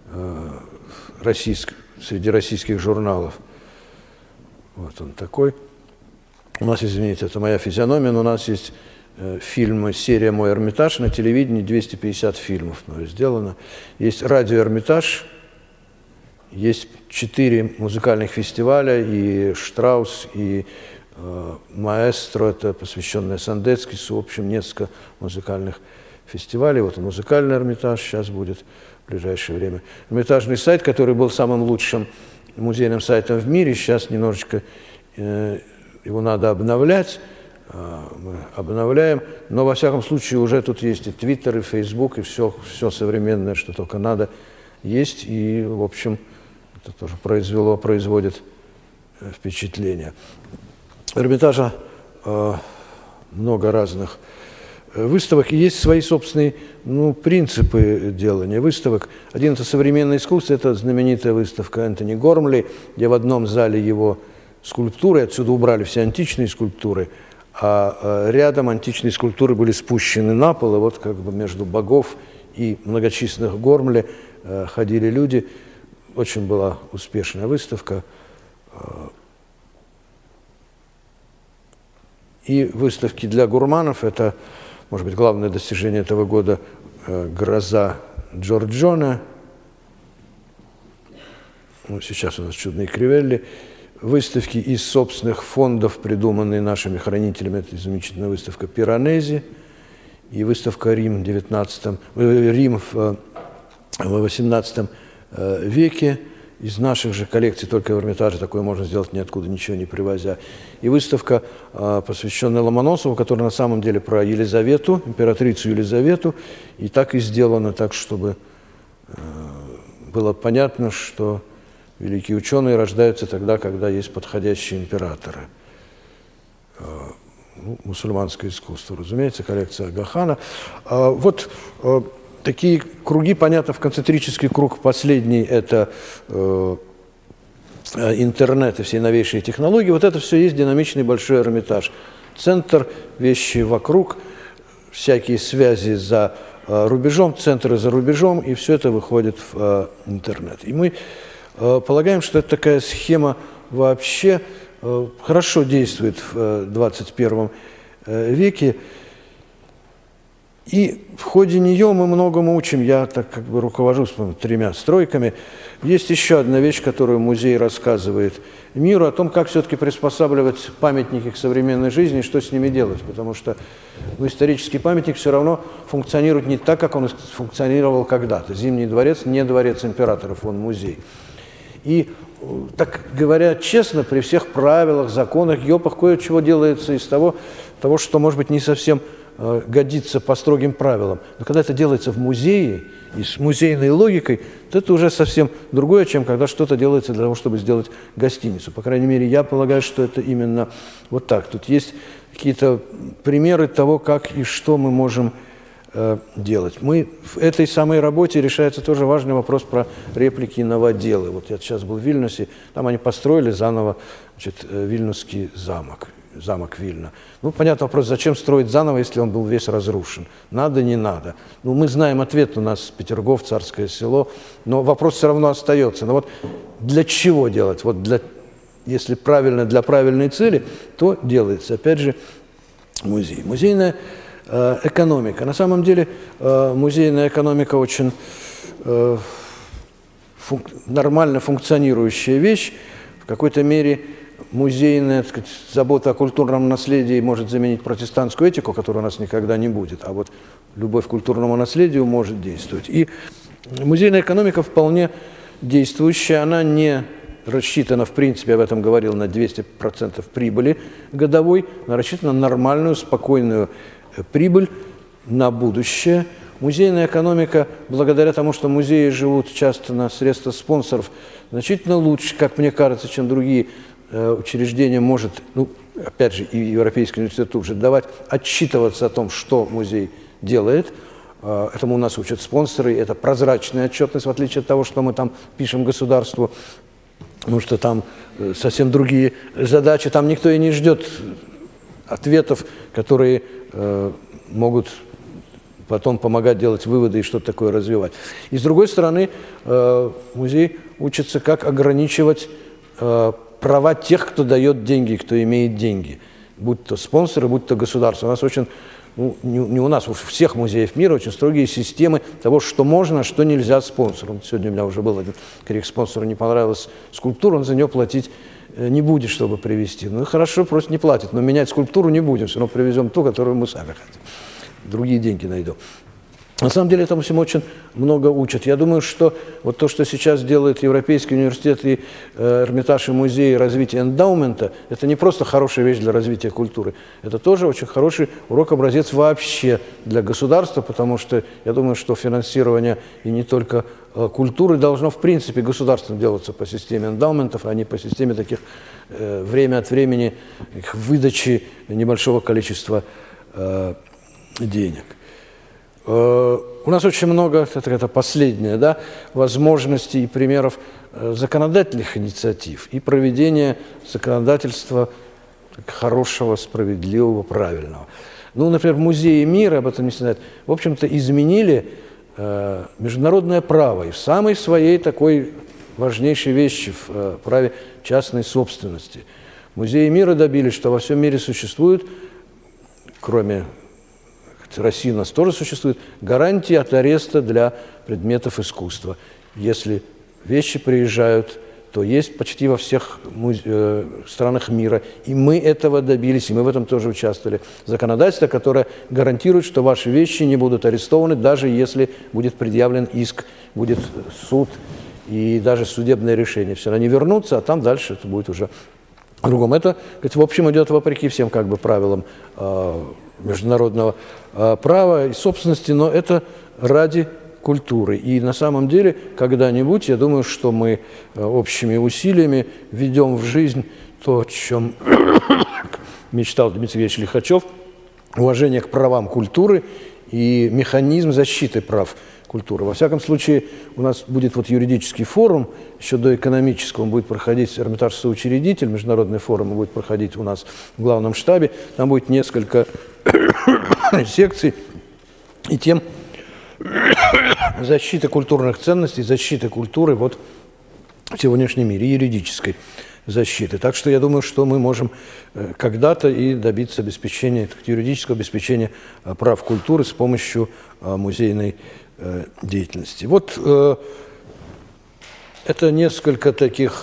среди российских журналов. Вот он такой. У нас, извините, это моя физиономия, но у нас есть фильмы, серия «Мой Эрмитаж», на телевидении 250 фильмов сделано. Есть радио «Эрмитаж», есть 4 музыкальных фестиваля, и «Штраус», и «Маэстро», это посвященное Сандецкису, в общем, несколько музыкальных фестивалей. Вот музыкальный Эрмитаж сейчас будет в ближайшее время. Эрмитажный сайт, который был самым лучшим музейным сайтом в мире, сейчас немножечко его надо обновлять, мы обновляем, но во всяком случае уже тут есть и Твиттер, и Фейсбук, и все современное, что только надо, есть, и, в общем, это тоже производит впечатление. В Эрмитаже много разных выставок, и есть свои собственные принципы делания выставок. Один – это современное искусство, это знаменитая выставка Энтони Гормли, где в одном зале его скульптуры, отсюда убрали все античные скульптуры, а рядом античные скульптуры были спущены на пол, и вот как бы между богов и многочисленных Гормли ходили люди. Очень была успешная выставка. И выставки для гурманов – это, может быть, главное достижение этого года «Гроза Джорджоне». Сейчас у нас «Чудные Кривелли». Выставки из собственных фондов, придуманные нашими хранителями. Это замечательная выставка «Пиранези» и выставка «Рим» в XVIII веке. Из наших же коллекций только в Эрмитаже такое можно сделать, ниоткуда ничего не привозя. И выставка, посвященная Ломоносову, которая на самом деле про Елизавету, императрицу Елизавету. И так и сделано, так, чтобы было понятно, что великие ученые рождаются тогда, когда есть подходящие императоры. Мусульманское искусство, разумеется, коллекция Ага-хана. Вот такие круги, понятно, в концентрический круг последний – это интернет и все новейшие технологии. Вот это все есть динамичный большой Эрмитаж. Центр, вещи вокруг, всякие связи за рубежом, центры за рубежом, и все это выходит в интернет. И мы полагаем, что это такая схема вообще хорошо действует в 21 веке. И в ходе нее мы многому учим. Я так как бы руковожусь 3 стройками. Есть еще одна вещь, которую музей рассказывает миру, о том, как все-таки приспосабливать памятники к современной жизни и что с ними делать. Потому что исторический памятник все равно функционирует не так, как он функционировал когда-то. Зимний дворец не дворец императоров, он музей. И, так говоря честно, при всех правилах, законах, ГЕОПах кое-чего делается из того, что, может быть, не совсем годится по строгим правилам. Но когда это делается в музее и с музейной логикой, то это уже совсем другое, чем когда что-то делается для того, чтобы сделать гостиницу. По крайней мере, я полагаю, что это именно вот так. Тут есть какие-то примеры того, как и что мы можем делать. Мы в этой самой работе решается тоже важный вопрос про реплики и новоделы. Вот я сейчас был в Вильнюсе, там они построили заново, значит, Вильнюсский замок Вильна. Понятный вопрос, зачем строить заново, если он был весь разрушен? Надо, не надо. Мы знаем ответ, у нас Петергоф, Царское Село, но вопрос все равно остается. Но вот для чего делать? Вот если правильно, для правильной цели, то делается. Опять же, музей. Музейная экономика. На самом деле музейная экономика очень нормально функционирующая вещь. В какой-то мере музейная, так сказать, забота о культурном наследии может заменить протестантскую этику, которой у нас никогда не будет, а вот любовь к культурному наследию может действовать. И музейная экономика вполне действующая, она не рассчитана, в принципе, об этом говорил, на 200% прибыли годовой, она рассчитана на нормальную, спокойную прибыль на будущее. Музейная экономика, благодаря тому, что музеи живут часто на средства спонсоров, значительно лучше, как мне кажется, чем другие учреждения, может, ну, опять же, и Европейский университет уже давать, отчитываться о том, что музей делает. Этому у нас учат спонсоры, это прозрачная отчетность, в отличие от того, что мы там пишем государству, потому что там совсем другие задачи, там никто и не ждет ответов, которые могут потом помогать делать выводы и что-то такое развивать. И с другой стороны, музей учится, как ограничивать права тех, кто дает деньги, кто имеет деньги, будь то спонсоры, будь то государство. У нас очень, ну, не у нас, у всех музеев мира очень строгие системы того, что можно, а что нельзя спонсору. Сегодня у меня уже был один крик: спонсору не понравилась скульптура, он за нее платить не будет, чтобы привезти. Ну хорошо, просто не платит, но менять скульптуру не будем, все равно привезем ту, которую мы сами хотим. Другие деньги найдем. На самом деле этому всему очень много учат. Я думаю, что вот то, что сейчас делает Европейский университет и Эрмитаж и музей развития эндаумента, это не просто хорошая вещь для развития культуры, это тоже очень хороший урок-образец вообще для государства, потому что я думаю, что финансирование и не только культуры должно в принципе государством делаться по системе эндаументов, а не по системе таких время от времени их выдачи небольшого количества денег. У нас очень много, это последнее, да, возможностей и примеров законодательных инициатив и проведения законодательства хорошего, справедливого, правильного. Ну, например, музеи мира, об этом не знают, в общем-то, изменили международное право и в самой своей такой важнейшей вещи, в праве частной собственности. Музеи мира добились, что во всем мире существует, кроме России у нас тоже существует, гарантии от ареста для предметов искусства. Если вещи приезжают, то есть почти во всех странах мира. И мы этого добились, и мы в этом тоже участвовали. Законодательство, которое гарантирует, что ваши вещи не будут арестованы, даже если будет предъявлен иск, будет суд и даже судебное решение. Все, они вернутся, а там дальше это будет уже другом. Это, в общем, идет вопреки всем как бы правилам международного права и собственности, но это ради культуры. И на самом деле, когда-нибудь, я думаю, что мы общими усилиями введем в жизнь то, о чем мечтал Дмитрий Ильич Лихачев, уважение к правам культуры и механизм защиты прав культуры. Во всяком случае, у нас будет вот юридический форум, еще до экономического, он будет проходить, Эрмитаж соучредитель, международный форум будет проходить у нас в главном штабе, там будет несколько секций, и тем защита культурных ценностей, защита культуры вот в сегодняшнем мире, юридической защиты. Так что я думаю, что мы можем когда-то и добиться обеспечения, юридического обеспечения прав культуры с помощью музейной деятельности. Вот это несколько таких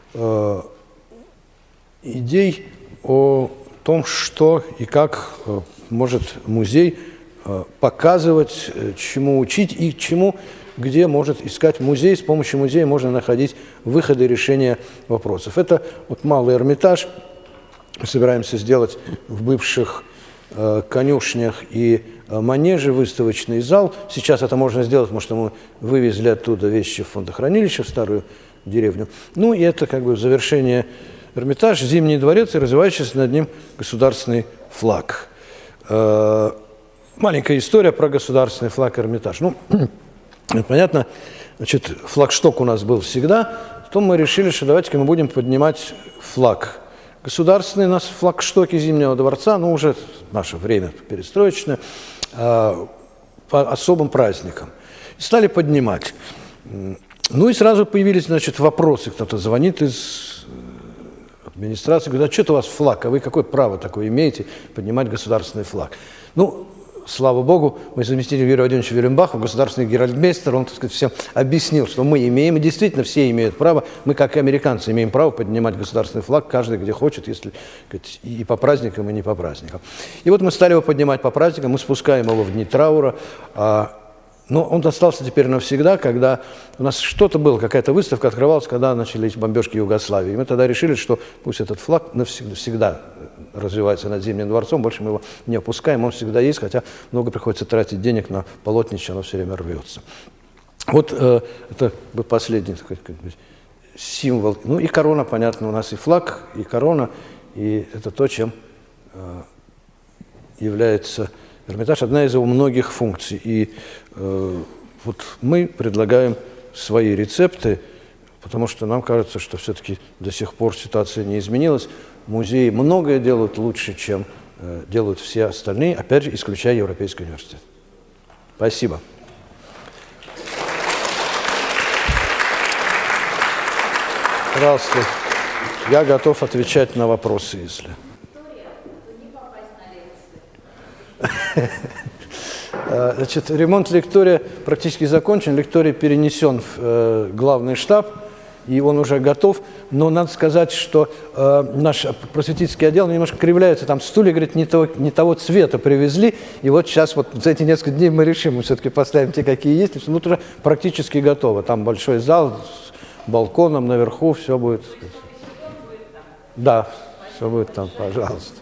идей о том, что и как может музей показывать, чему учить и чему, где может искать музей. С помощью музея можно находить выходы решения вопросов. Это вот малый Эрмитаж. Мы собираемся сделать в бывших конюшнях и манеже выставочный зал. Сейчас это можно сделать, потому что мы вывезли оттуда вещи в фондохранилище, в старую деревню. Ну и это как бы завершение Эрмитаж, Зимний дворец и развивающийся над ним государственный флаг. Маленькая история про государственный флаг Эрмитаж. Ну, понятно, значит, флагшток у нас был всегда, потом мы решили, что давайте-ка мы будем поднимать флаг государственный, у нас флагштоки Зимнего дворца, ну, уже наше время перестроечное, по особым праздникам. И стали поднимать. Ну и сразу появились, значит, вопросы. Кто-то звонит из администрации, говорит: а что это у вас флаг, а вы какое право такое имеете поднимать государственный флаг? Ну, слава богу, мой заместитель Юрий Владимирович Веленбахов, государственный геральдмейстер, он, так сказать, всем объяснил, что мы имеем, и действительно все имеют право, мы, как и американцы, имеем право поднимать государственный флаг, каждый где хочет, если и по праздникам, и не по праздникам. И вот мы стали его поднимать по праздникам, мы спускаем его в дни траура, но он остался теперь навсегда, когда у нас что-то было, какая-то выставка открывалась, когда начались бомбежки Югославии. И мы тогда решили, что пусть этот флаг навсегда развивается над Зимним дворцом, больше мы его не опускаем, он всегда есть, хотя много приходится тратить денег на полотнище, оно все время рвется. Вот это последний такой символ. Ну и корона, понятно, у нас и флаг, и корона, и это то, чем является Эрмитаж, одна из его многих функций. И вот мы предлагаем свои рецепты, потому что нам кажется, что все-таки до сих пор ситуация не изменилась. Музеи многое делают лучше, чем делают все остальные, опять же, исключая Европейский университет. Спасибо. Пожалуйста, я готов отвечать на вопросы, если... Значит, ремонт лектория практически закончен, лекторий перенесен в главный штаб, и он уже готов, но надо сказать, что наш просветительский отдел немножко кривляется, там стулья, говорит, не того цвета привезли, и вот сейчас вот за эти несколько дней мы решим, мы все-таки поставим те, какие есть, потому что ну, уже практически готово, там большой зал с балконом наверху, все будет. Да, все будет там, пожалуйста.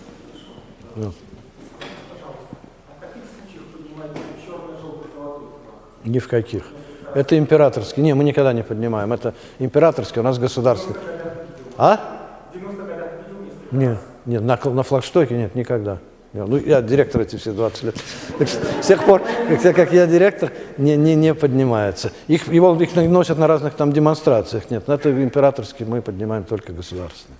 Ни в каких. Это императорский. Не, мы никогда не поднимаем. Это императорский, у нас государственный. А? Нет, нет, на флагштоке нет, никогда. Ну, я директор эти все 20 лет. С тех пор, как я директор, не поднимается. Их носят на разных там демонстрациях. Нет, это императорский мы поднимаем только государственный.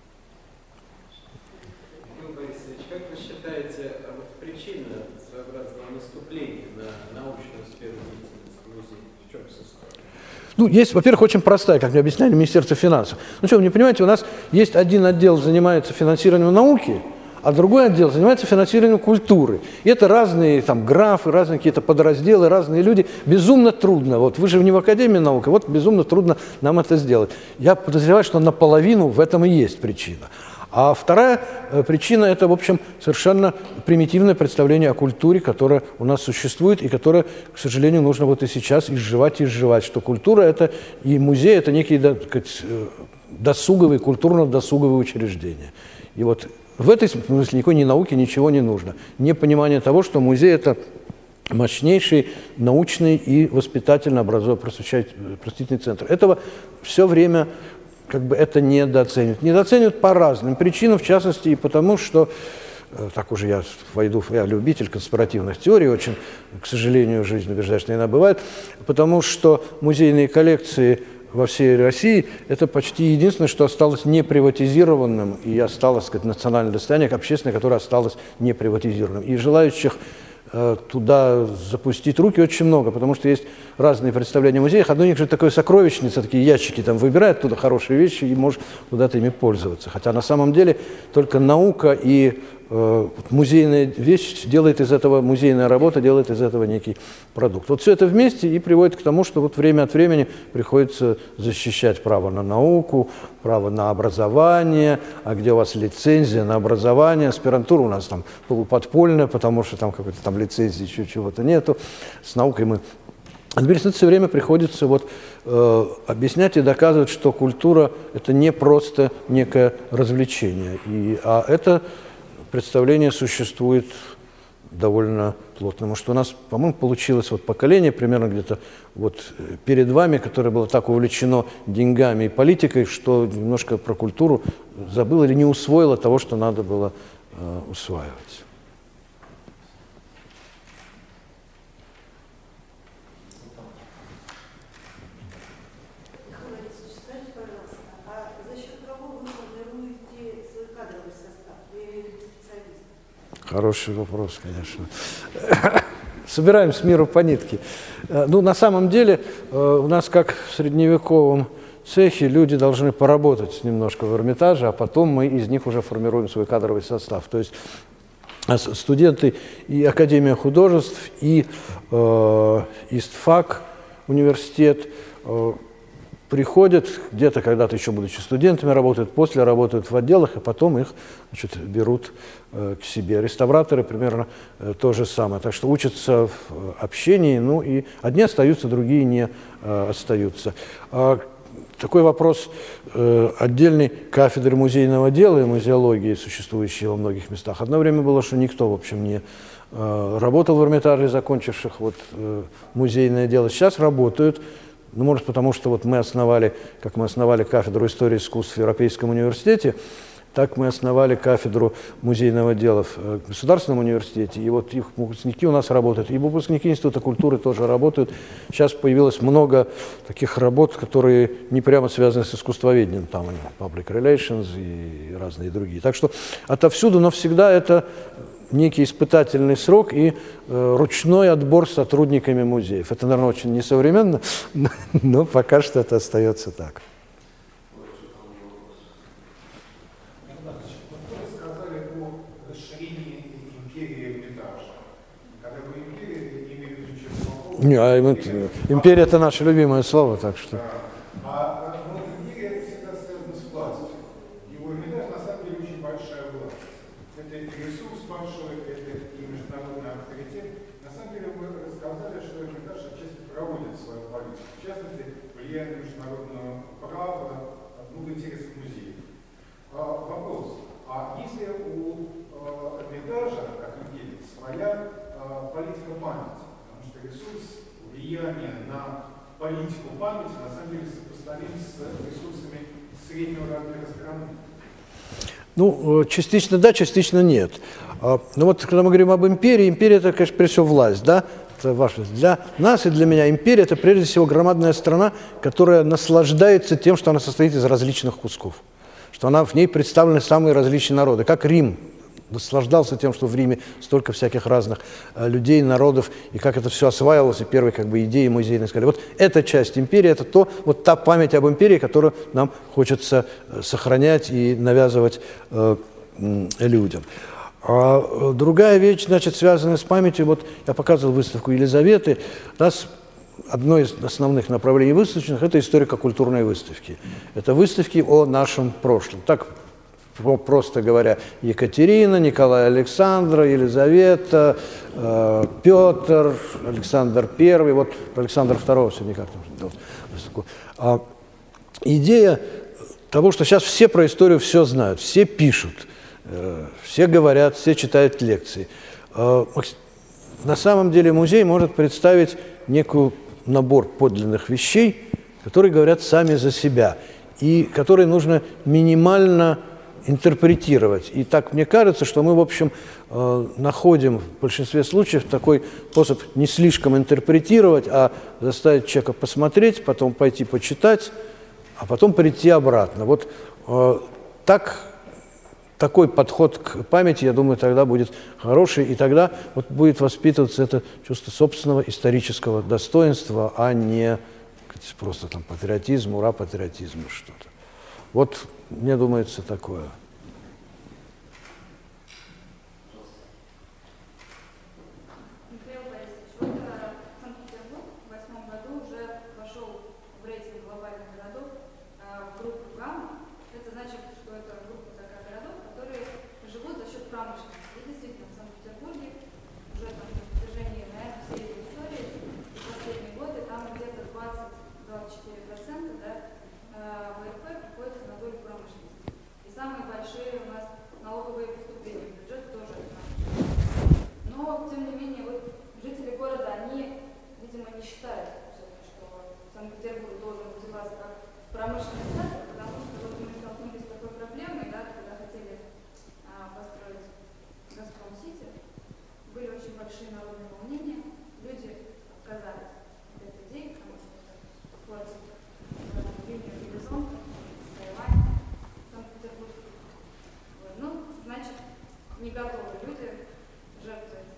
Ну, есть, во-первых, очень простая, как мне объясняли, Министерство финансов. Ну что, вы не понимаете, у нас есть один отдел, занимается финансированием науки, а другой отдел занимается финансированием культуры. И это разные там графы, разные какие-то подразделы, разные люди. Безумно трудно. Вот вы же не в Академии наук, вот безумно трудно нам это сделать. Я подозреваю, что наполовину в этом и есть причина. А вторая причина – это, в общем, совершенно примитивное представление о культуре, которая у нас существует и которое, к сожалению, нужно вот и сейчас изживать, что культура – это и музей – это некие, так сказать, досуговые, культурно-досуговые учреждения. И вот в этой смысле никакой ни науки, ничего не нужно. Непонимание того, что музей – это мощнейший научный и воспитательно-просветительный центр. Этого все время как бы это недооценивают. Недооценивают по разным причинам, в частности, и потому, что, так уже я войду, я любитель конспиративных теорий, очень, к сожалению, жизнь убеждает, что иногда бывает, потому что музейные коллекции во всей России – это почти единственное, что осталось неприватизированным, и осталось, сказать, национальное достояние, общественное, которое осталось неприватизированным. И желающих туда запустить руки очень много, потому что есть разные представления о музеях. Одно из них же такое сокровищница, такие ящики, там выбирают туда хорошие вещи и можешь куда-то ими пользоваться. Хотя на самом деле только наука и музейная вещь делает из этого, музейная работа делает из этого некий продукт. Вот все это вместе и приводит к тому, что вот время от времени приходится защищать право на науку, право на образование, а где у вас лицензия на образование, аспирантура у нас там полуподпольная, потому что там какой-то там лицензии еще чего-то нету, с наукой мы... Это все время приходится вот, объяснять и доказывать, что культура – это не просто некое развлечение, а это представление существует довольно плотно. Потому что у нас, по-моему, получилось вот поколение примерно где-то вот перед вами, которое было так увлечено деньгами и политикой, что немножко про культуру забыло или не усвоило того, что надо было усваивать. Хороший вопрос, конечно. Собираем с миру по нитке. Ну, на самом деле, у нас, как в средневековом цехе, люди должны поработать немножко в Эрмитаже, а потом мы из них уже формируем свой кадровый состав. То есть студенты и Академия художеств, и ИСТФАК университет приходят, где-то когда-то еще будучи студентами, работают, после работают в отделах, и потом их, значит, берут к себе. Реставраторы примерно то же самое. Так что учатся в общении, ну и одни остаются, другие не остаются. Такой вопрос отдельной кафедры музейного дела и музеологии, существующей во многих местах. Одно время было, что никто, в общем, не работал в Эрмитаже, закончивших вот музейное дело. Сейчас работают. Ну, может, потому что вот мы основали, как мы основали кафедру истории искусств в Европейском университете, так мы основали кафедру музейного дела в Государственном университете. И вот их выпускники у нас работают. И выпускники Института культуры тоже работают. Сейчас появилось много таких работ, которые не прямо связаны с искусствоведением. Там и public relations и разные другие. Так что отовсюду, но всегда это некий испытательный срок и ручной отбор с сотрудниками музеев. Это, наверное, очень несовременно, но пока что это остается так. Вы сказали о расширении империи Эрмитажа. Когда вы империя, я имею в виду честно. Империя – это наше любимое слово, так что… Но империя всегда связана с властью. И у Эрмитажа на самом деле очень большая власть. Это и ресурс большой, это и международный авторитет. На самом деле вы рассказали, что Эрмитаж отчасти проводит свою политику. В частности, влияет на международное право, в интересах музея. Вопрос. А если у Эрмитажа, как идея, своя политика памяти? Потому что ресурс влияния на политику памяти на самом деле сопоставим с ресурсами среднего размера страны. Ну, частично да, частично нет. Ну вот, когда мы говорим об империи, империя – это, конечно, прежде всего власть, да? Это важно. Для нас и для меня империя – это, прежде всего, громадная страна, которая наслаждается тем, что она состоит из различных кусков, что в ней представлены самые различные народы, как Рим наслаждался тем, что в Риме столько всяких разных людей, народов, и как это все осваивалось, и первые как бы идеи музейные сказали. Вот эта часть империи, это вот та память об империи, которую нам хочется сохранять и навязывать людям. А другая вещь, значит, связанная с памятью, вот я показывал выставку Елизаветы, у нас одно из основных направлений выставочных – это историко-культурные выставки. Это выставки о нашем прошлом. Так, просто говоря, Екатерина, Николай Александра, Елизавета, Петр, Александр I, вот про Александра II все никак не делать. Идея того, что сейчас все про историю все знают, все пишут, все говорят, все читают лекции. На самом деле музей может представить некий набор подлинных вещей, которые говорят сами за себя, и которые нужно минимально интерпретировать. И так мне кажется, что мы, в общем, находим в большинстве случаев такой способ не слишком интерпретировать, а заставить человека посмотреть, потом пойти почитать, а потом прийти обратно. Вот такой подход к памяти, я думаю, тогда будет хороший, и тогда вот будет воспитываться это чувство собственного исторического достоинства, а не просто там патриотизм, ура, патриотизм, что-то. Вот, мне думается, такое. Михаил Борисович, вот Санкт-Петербург в 2008 году уже вошел в рейтинг глобальных городов в группу ГАМА. Это значит, что это группа такая городов, которые живут за счет промышленности. И действительно, в Санкт-Петербурге уже там на протяжении, наверное, всей этой истории, в последние годы, там где-то 20-24% ВВП приходится на долю промышленности. И самые большие у нас налоговые поступления в бюджет тоже. Но, тем не менее, вот жители города, они, видимо, не считают, что Санкт-Петербург должен развиваться как промышленный центр, потому что вот мы столкнулись с такой проблемой, да, когда хотели построить Газпром-Сити, были очень большие народные волнения, люди отказались от этой идеи, потому что платить линию горизонта, Тайвань, Санкт-Петербург. Вот. Ну, значит, не готовы люди жертвовать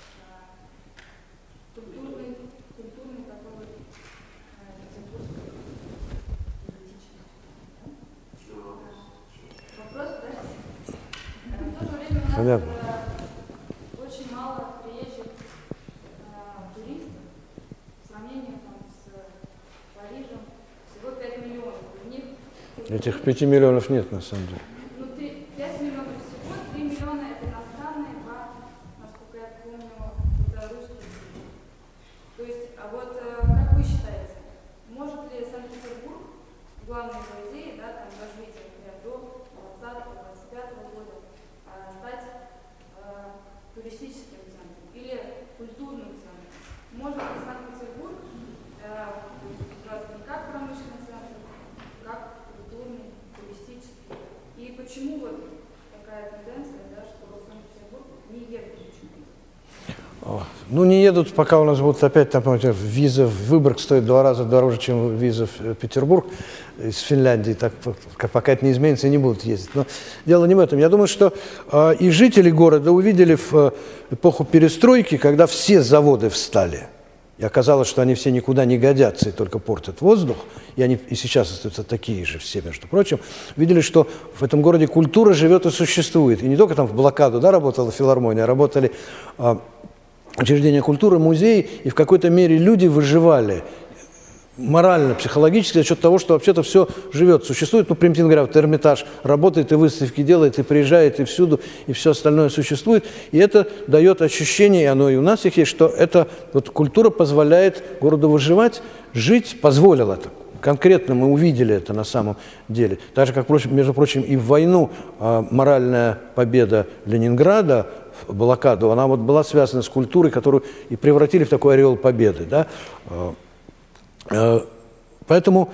культурной такой вот петербургской идентичностью. Да? Вопрос, да? В то же время у нас Этих 5 миллионов нет, на самом деле. Ну, 5 миллионов всего, 3 миллиона это иностранные, 2, насколько я помню, это русские. То есть, а вот как вы считаете, может ли Санкт-Петербург, главные его идеи, да, там, развития, например, до 2020-2025 года, стать туристическим центром или культурным центром? Может ли Санкт-Петербург развиваться не как промышленный центр, как культурный, туристический? И почему вот такая тенденция, да, что в Санкт-Петербург не едут ученые? Ну, не едут, пока у нас будут опять, там, например, виза в Выборг стоит 2 раза дороже, чем виза в Петербург из Финляндии. Так, пока это не изменится, и не будут ездить. Но дело не в этом. Я думаю, что и жители города увидели в эпоху перестройки, когда все заводы встали, и оказалось, что они все никуда не годятся и только портят воздух, и они и сейчас остаются такие же все, между прочим, видели, что в этом городе культура живет и существует. И не только там в блокаду, да, работала филармония, работали учреждения культуры, музеи, и в какой-то мере люди выживали морально, психологически за счет того, что вообще-то все живет, существует. Ну, примитивно говоря, вот Эрмитаж работает, и выставки делает, и приезжает, и всюду, и все остальное существует. И это дает ощущение, и оно и у нас их есть, что эта вот культура позволяет городу выживать, жить, позволила это. Конкретно мы увидели это на самом деле. Так же, как, между прочим, и в войну моральная победа Ленинграда в блокаду, она вот была связана с культурой, которую и превратили в такой ореол победы. Да? Поэтому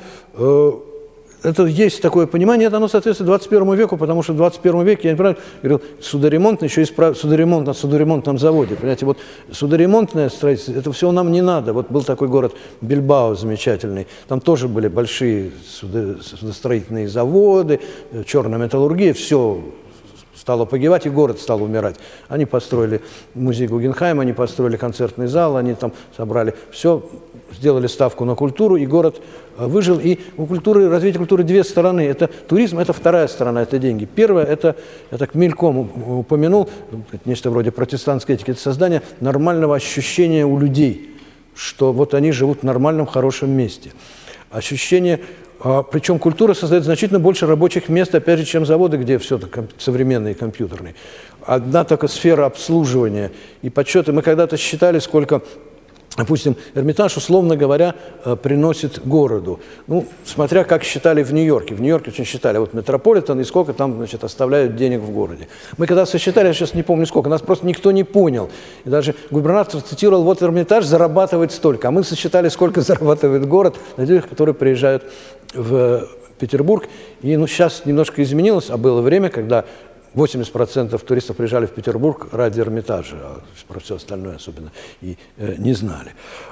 это есть такое понимание, это оно соответствует 21 веку, потому что в 21 веке, я не правильно говорил, судоремонт, еще и судоремонт на судоремонтном заводе. Понимаете, вот судоремонтное строительство, это все нам не надо. Вот был такой город Бильбао замечательный, там тоже были большие судостроительные заводы, черная металлургия, все стало погибать, и город стал умирать. Они построили музей Гугенхайма, они построили концертный зал, они там собрали все, сделали ставку на культуру, и город выжил. И у культуры, развития культуры две стороны. Это туризм, это вторая сторона, это деньги. Первое, это, я так мельком упомянул, нечто вроде протестантской этики, это создание нормального ощущения у людей, что вот они живут в нормальном, хорошем месте. Ощущение. Причем культура создает значительно больше рабочих мест, опять же, чем заводы, где все современные, компьютерные. Одна только сфера обслуживания и подсчеты. Мы когда-то считали, сколько, допустим, Эрмитаж, условно говоря, приносит городу. Ну, смотря как считали в Нью-Йорке. В Нью-Йорке очень считали, вот Метрополитен, и сколько там, значит, оставляют денег в городе. Мы когда сосчитали, я сейчас не помню сколько, нас просто никто не понял. И даже губернатор цитировал, вот Эрмитаж зарабатывает столько. А мы сосчитали, сколько зарабатывает город на людях, которые приезжают в Петербург. И ну, сейчас немножко изменилось, а было время, когда 80% туристов приезжали в Петербург ради Эрмитажа, а про все остальное особенно и не знали.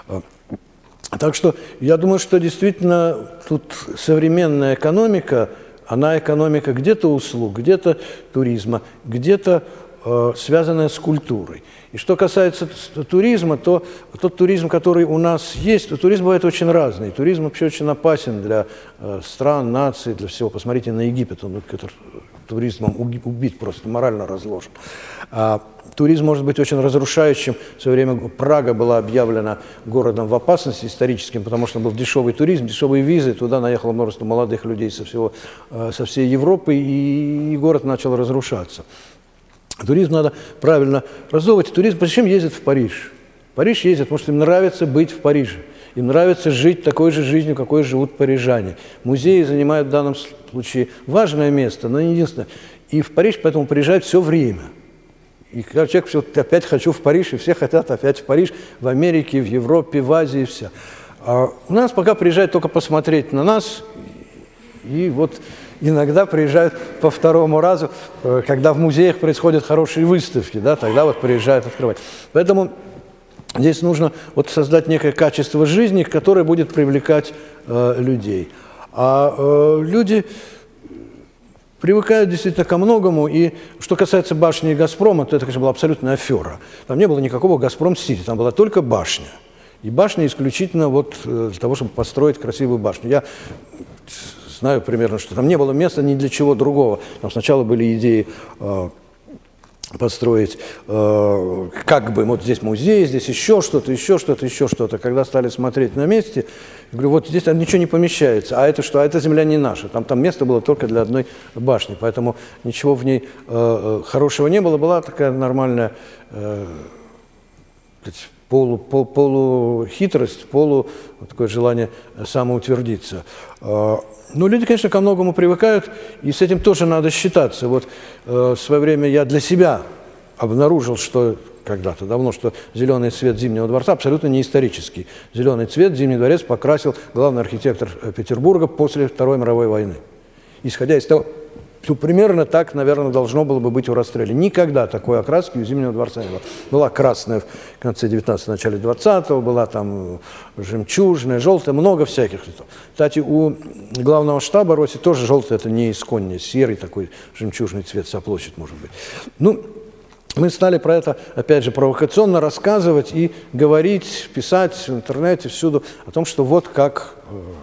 Так что я думаю, что действительно тут современная экономика, она экономика где-то услуг, где-то туризма, где-то связанная с культурой. И что касается туризма, то тот туризм, который у нас есть, то туризм бывает очень разный. Туризм вообще очень опасен для стран, наций, для всего. Посмотрите на Египет, он туризмом убит, просто морально разложен. Туризм может быть очень разрушающим. В свое время Прага была объявлена городом в опасности историческим, потому что был дешевый туризм, дешевые визы, туда наехало множество молодых людей со всей Европы, и город начал разрушаться. Туризм надо правильно разовывать. Туризм зачем ездит в Париж? В Париж ездят, потому что им нравится быть в Париже. Им нравится жить такой же жизнью, какой живут парижане. Музеи занимают в данном случае важное место, но не единственное. И в Париж поэтому приезжают все время. И когда человек все, опять хочу в Париж, и все хотят опять в Париж, в Америке, в Европе, в Азии, все. А у нас пока приезжают только посмотреть на нас, и вот иногда приезжают по второму разу, когда в музеях происходят хорошие выставки, да, тогда вот приезжают открывать. Поэтому здесь нужно вот создать некое качество жизни, которое будет привлекать людей. А люди привыкают действительно ко многому. И что касается башни и «Газпрома», то это, конечно, была абсолютная афера. Там не было никакого «Газпром-Сити», там была только башня. И башня исключительно вот для того, чтобы построить красивую башню. Я знаю примерно, что там не было места ни для чего другого. Там сначала были идеи построить, как бы, вот здесь музей, здесь еще что-то, еще что-то, еще что-то. Когда стали смотреть на месте, я говорю, вот здесь ничего не помещается, а это что? А эта земля не наша. Там место было только для одной башни, поэтому ничего в ней хорошего не было. Была такая нормальная полухитрость, такое желание самоутвердиться. Ну, люди, конечно, ко многому привыкают, и с этим тоже надо считаться. Вот в свое время я для себя обнаружил, что когда-то давно, что зеленый цвет Зимнего дворца абсолютно не исторический. Зеленый цвет Зимний дворец покрасил главный архитектор Петербурга после Второй мировой войны. Исходя из того, что примерно так, наверное, должно было бы быть у Растрелли. Никогда такой окраски у Зимнего дворца не было. Была красная в конце 19-го, начале 20-го, была там жемчужная, желтая, много всяких цветов. Кстати, у главного штаба Росси тоже желтый, это не исконный, серый такой жемчужный цвет, вся площадь может быть. Ну, мы стали про это, опять же, провокационно рассказывать и говорить, писать в интернете, всюду о том, что вот как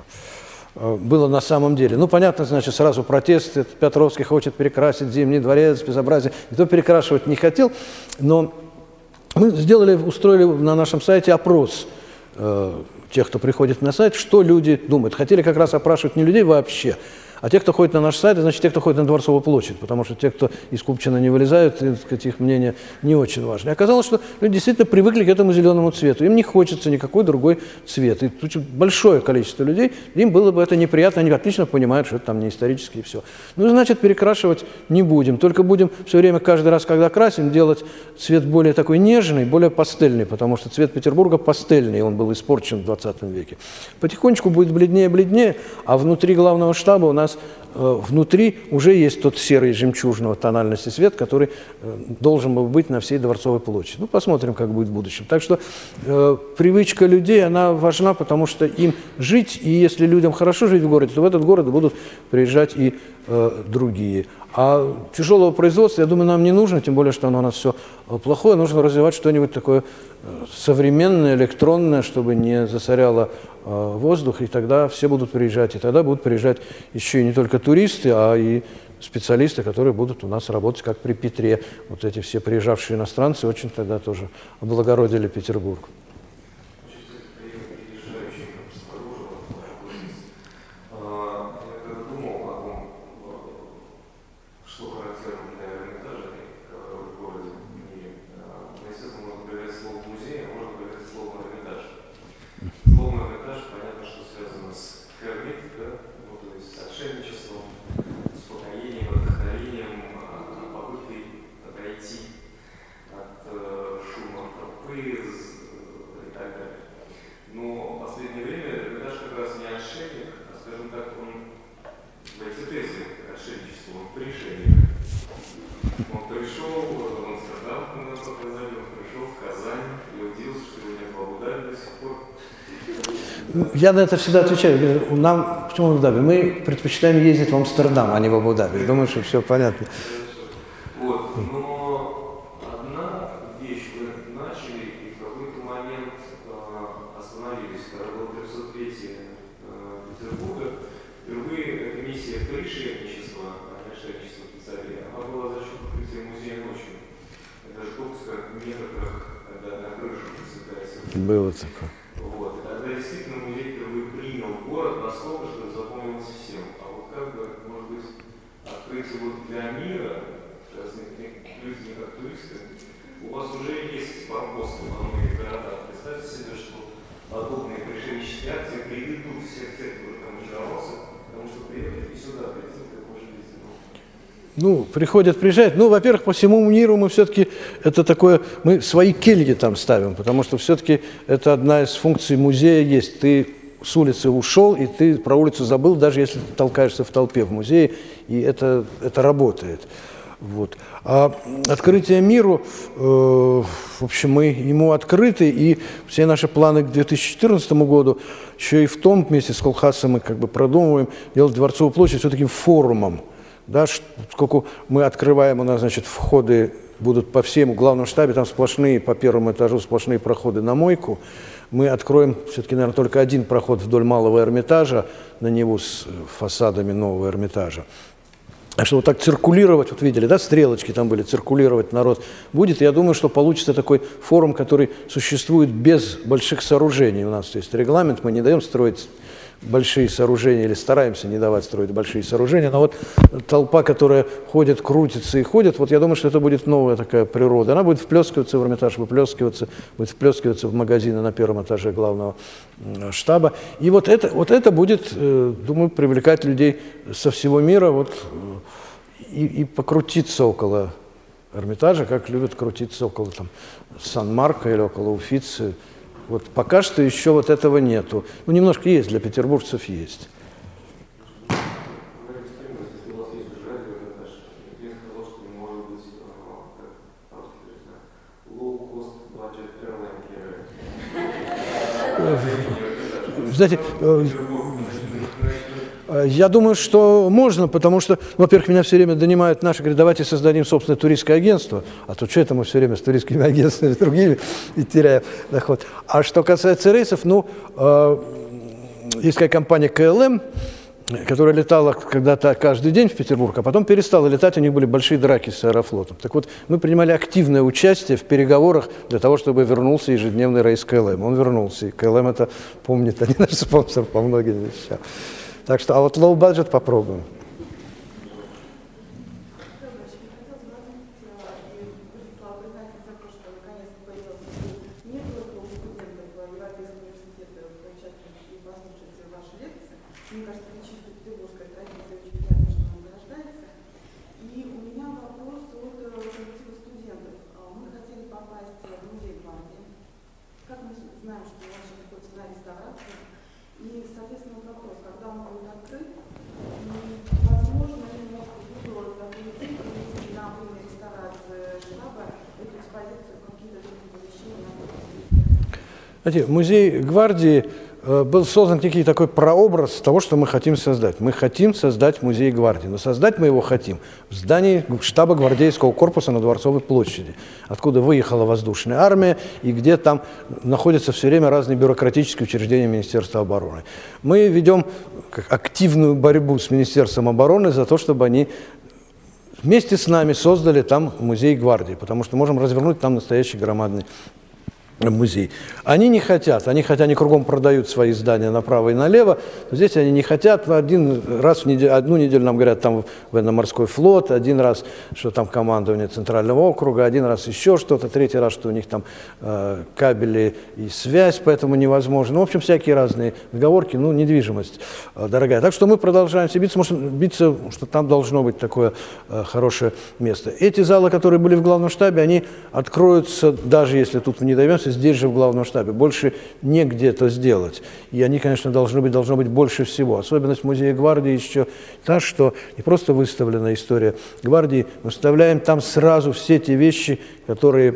было на самом деле. Ну, понятно, значит, сразу протесты. Петровский хочет перекрасить Зимний дворец, безобразие. Никто перекрашивать не хотел, но мы устроили на нашем сайте опрос тех, кто приходит на сайт, что люди думают. Хотели как раз опрашивать не людей вообще, а те, кто ходит на наш сайт, значит, те, кто ходит на Дворцовую площадь, потому что те, кто из Купчино не вылезают, их мнение не очень важно. И оказалось, что люди действительно привыкли к этому зеленому цвету. Им не хочется никакой другой цвет. И тут большое количество людей, им было бы это неприятно, они отлично понимают, что это там не исторически и все. Ну, значит, перекрашивать не будем. Только будем все время, каждый раз, когда красим, делать цвет более такой нежный, более пастельный, потому что цвет Петербурга пастельный, он был испорчен в 20 веке. Потихонечку будет бледнее, а внутри главного штаба у нас внутри уже есть тот серый жемчужного тональности цвет, который должен был быть на всей Дворцовой площади. Ну, посмотрим, как будет в будущем. Так что привычка людей, она важна, потому что им жить, и если людям хорошо жить в городе, то в этот город будут приезжать и другие. А тяжелого производства, я думаю, нам не нужно, тем более, что оно у нас все плохое. Нужно развивать что-нибудь такое современное, электронное, чтобы не засоряло воздух, и тогда все будут приезжать. И тогда будут приезжать еще и не только туристы, а и специалисты, которые будут у нас работать, как при Петре. Вот эти все приезжавшие иностранцы очень тогда тоже облагородили Петербург. Я на это всегда отвечаю. Нам, почему в Абу-Даби? Мы предпочитаем ездить в Амстердам, а не в Абу-Даби. Думаю, что все понятно. Вот, но одна вещь вы начали и в какой-то момент остановились. Когда было 300-летие Петербурга, впервые комиссия пришельничества, а не отшельничества в Пиццарии, она была за счет открытия музея ночью. Это же допуск в метрах, когда на крышу присыпается. Было такое. Вот, и тогда действительно музей впервые принял город настолько, что запомнился всем. А вот как бы, может быть, открытие вот для мира, сейчас люди не как туристы, у вас уже есть форпосты во многих городах. Представьте себе, что подобные пришельнические акции приведут всех тех, кто там уживался, потому что приехать и сюда прийти, как можно видеть. Ну, приезжают. Ну, во-первых, по всему миру мы все-таки, это такое, мы свои кельи там ставим, потому что все-таки это одна из функций музея есть. Ты с улицы ушел, и ты про улицу забыл, даже если ты толкаешься в толпе в музее, и это работает. Вот. А открытие миру, в общем, мы ему открыты, и все наши планы к 2014 году, еще и в том, вместе с Колхасом мы как бы продумываем делать Дворцовую площадь все-таки форумом. Да, сколько мы открываем, у нас, значит, входы будут по всему главному штабе, там сплошные, по первому этажу сплошные проходы на мойку. Мы откроем все-таки, наверное, только один проход вдоль Малого Эрмитажа, на него с фасадами Нового Эрмитажа. что вот так циркулировать, вот видели, да, стрелочки там были, циркулировать народ будет. Я думаю, что получится такой форум, который существует без больших сооружений. У нас есть регламент, мы не даем строить большие сооружения или стараемся не давать строить большие сооружения, но вот толпа, которая ходит, крутится и ходит, вот я думаю, что это будет новая такая природа. Она будет вплескиваться в Эрмитаж, выплескиваться, будет вплескиваться в магазины на первом этаже главного штаба. И вот это будет, думаю, привлекать людей со всего мира вот, и покрутиться около Эрмитажа, как любят крутиться около там, Сан-Марко или около Уффици. Вот пока что еще вот этого нету. Ну, немножко есть, для петербуржцев есть. Знаете, я думаю, что можно, потому что, во-первых, меня все время донимают наши, говорят, давайте создадим собственное туристское агентство, а то что это мы все время с туристскими агентствами, с другими и теряем доход. А что касается рейсов, ну, есть такая компания КЛМ, которая летала когда-то каждый день в Петербург, а потом перестала летать, у них были большие драки с Аэрофлотом. Так вот, мы принимали активное участие в переговорах для того, чтобы вернулся ежедневный рейс КЛМ. Он вернулся, и КЛМ это помнит, они наш спонсор по многим вещам. Так что, а вот low budget попробуем. Мне кажется, это чисто петербургская традиция, очень приятно, что она зарождается. И у меня вопрос от коллектива студентов. Мы хотели попасть в музей гвардии. Как мы знаем, что у вас сейчас находится на реставрации? И, соответственно, вопрос, когда он будет открыт, и, возможно, ли может быть такой идеи провести на время реставрации штаба эту экспозицию в какие-то другие помещения? Знаете, музей гвардии был создан некий такой прообраз того, что мы хотим создать. Мы хотим создать музей гвардии, но создать мы его хотим в здании штаба гвардейского корпуса на Дворцовой площади, откуда выехала воздушная армия и где там находятся все время разные бюрократические учреждения Министерства обороны. Мы ведем активную борьбу с Министерством обороны за то, чтобы они вместе с нами создали там музей гвардии, потому что можем развернуть там настоящий громадный музей. Они не хотят, они кругом продают свои здания направо и налево, но здесь они не хотят. Один раз в неделю, одну неделю нам говорят, там военно-морской флот, один раз, что там командование Центрального округа, один раз еще что-то, третий раз, что у них там кабели и связь, поэтому невозможно. Ну, в общем, всякие разные договорки, ну, недвижимость дорогая. Так что мы продолжаем биться, что там должно быть такое хорошее место. Эти залы, которые были в главном штабе, они откроются, даже если тут мы не добьемся, здесь же в главном штабе. Больше негде это сделать. И они, конечно, должно быть больше всего. Особенность музея гвардии еще та, что не просто выставлена история гвардии, мы вставляем там сразу все те вещи, которые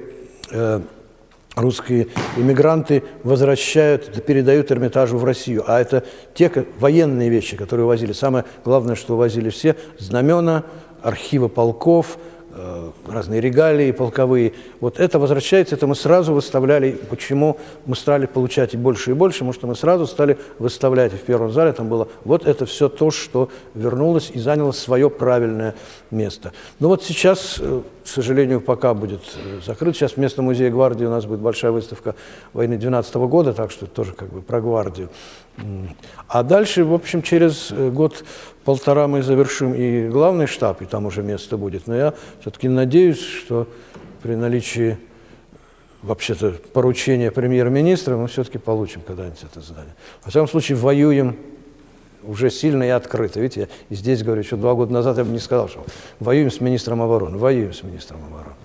русские иммигранты возвращают, передают Эрмитажу в Россию. А это те военные вещи, которые увозили. Самое главное, что увозили все – знамена, архивы полков, разные регалии полковые. Вот это возвращается, это мы сразу выставляли. Почему мы стали получать и больше, потому что мы сразу стали выставлять. И в первом зале там было вот это все то, что вернулось и заняло свое правильное место. Но вот сейчас, к сожалению, пока будет закрыт. Сейчас вместо музея гвардии у нас будет большая выставка войны 12 года, так что это тоже как бы про гвардию. А дальше, в общем, через год-полтора мы завершим и главный штаб, и там уже место будет. Но я все-таки надеюсь, что при наличии вообще-то поручения премьер-министра мы все-таки получим когда-нибудь это здание. Во всяком случае, воюем уже сильно и открыто. Видите, я и здесь говорю, еще 2 года назад я бы не сказал, что воюем с министром обороны. Воюем с министром обороны.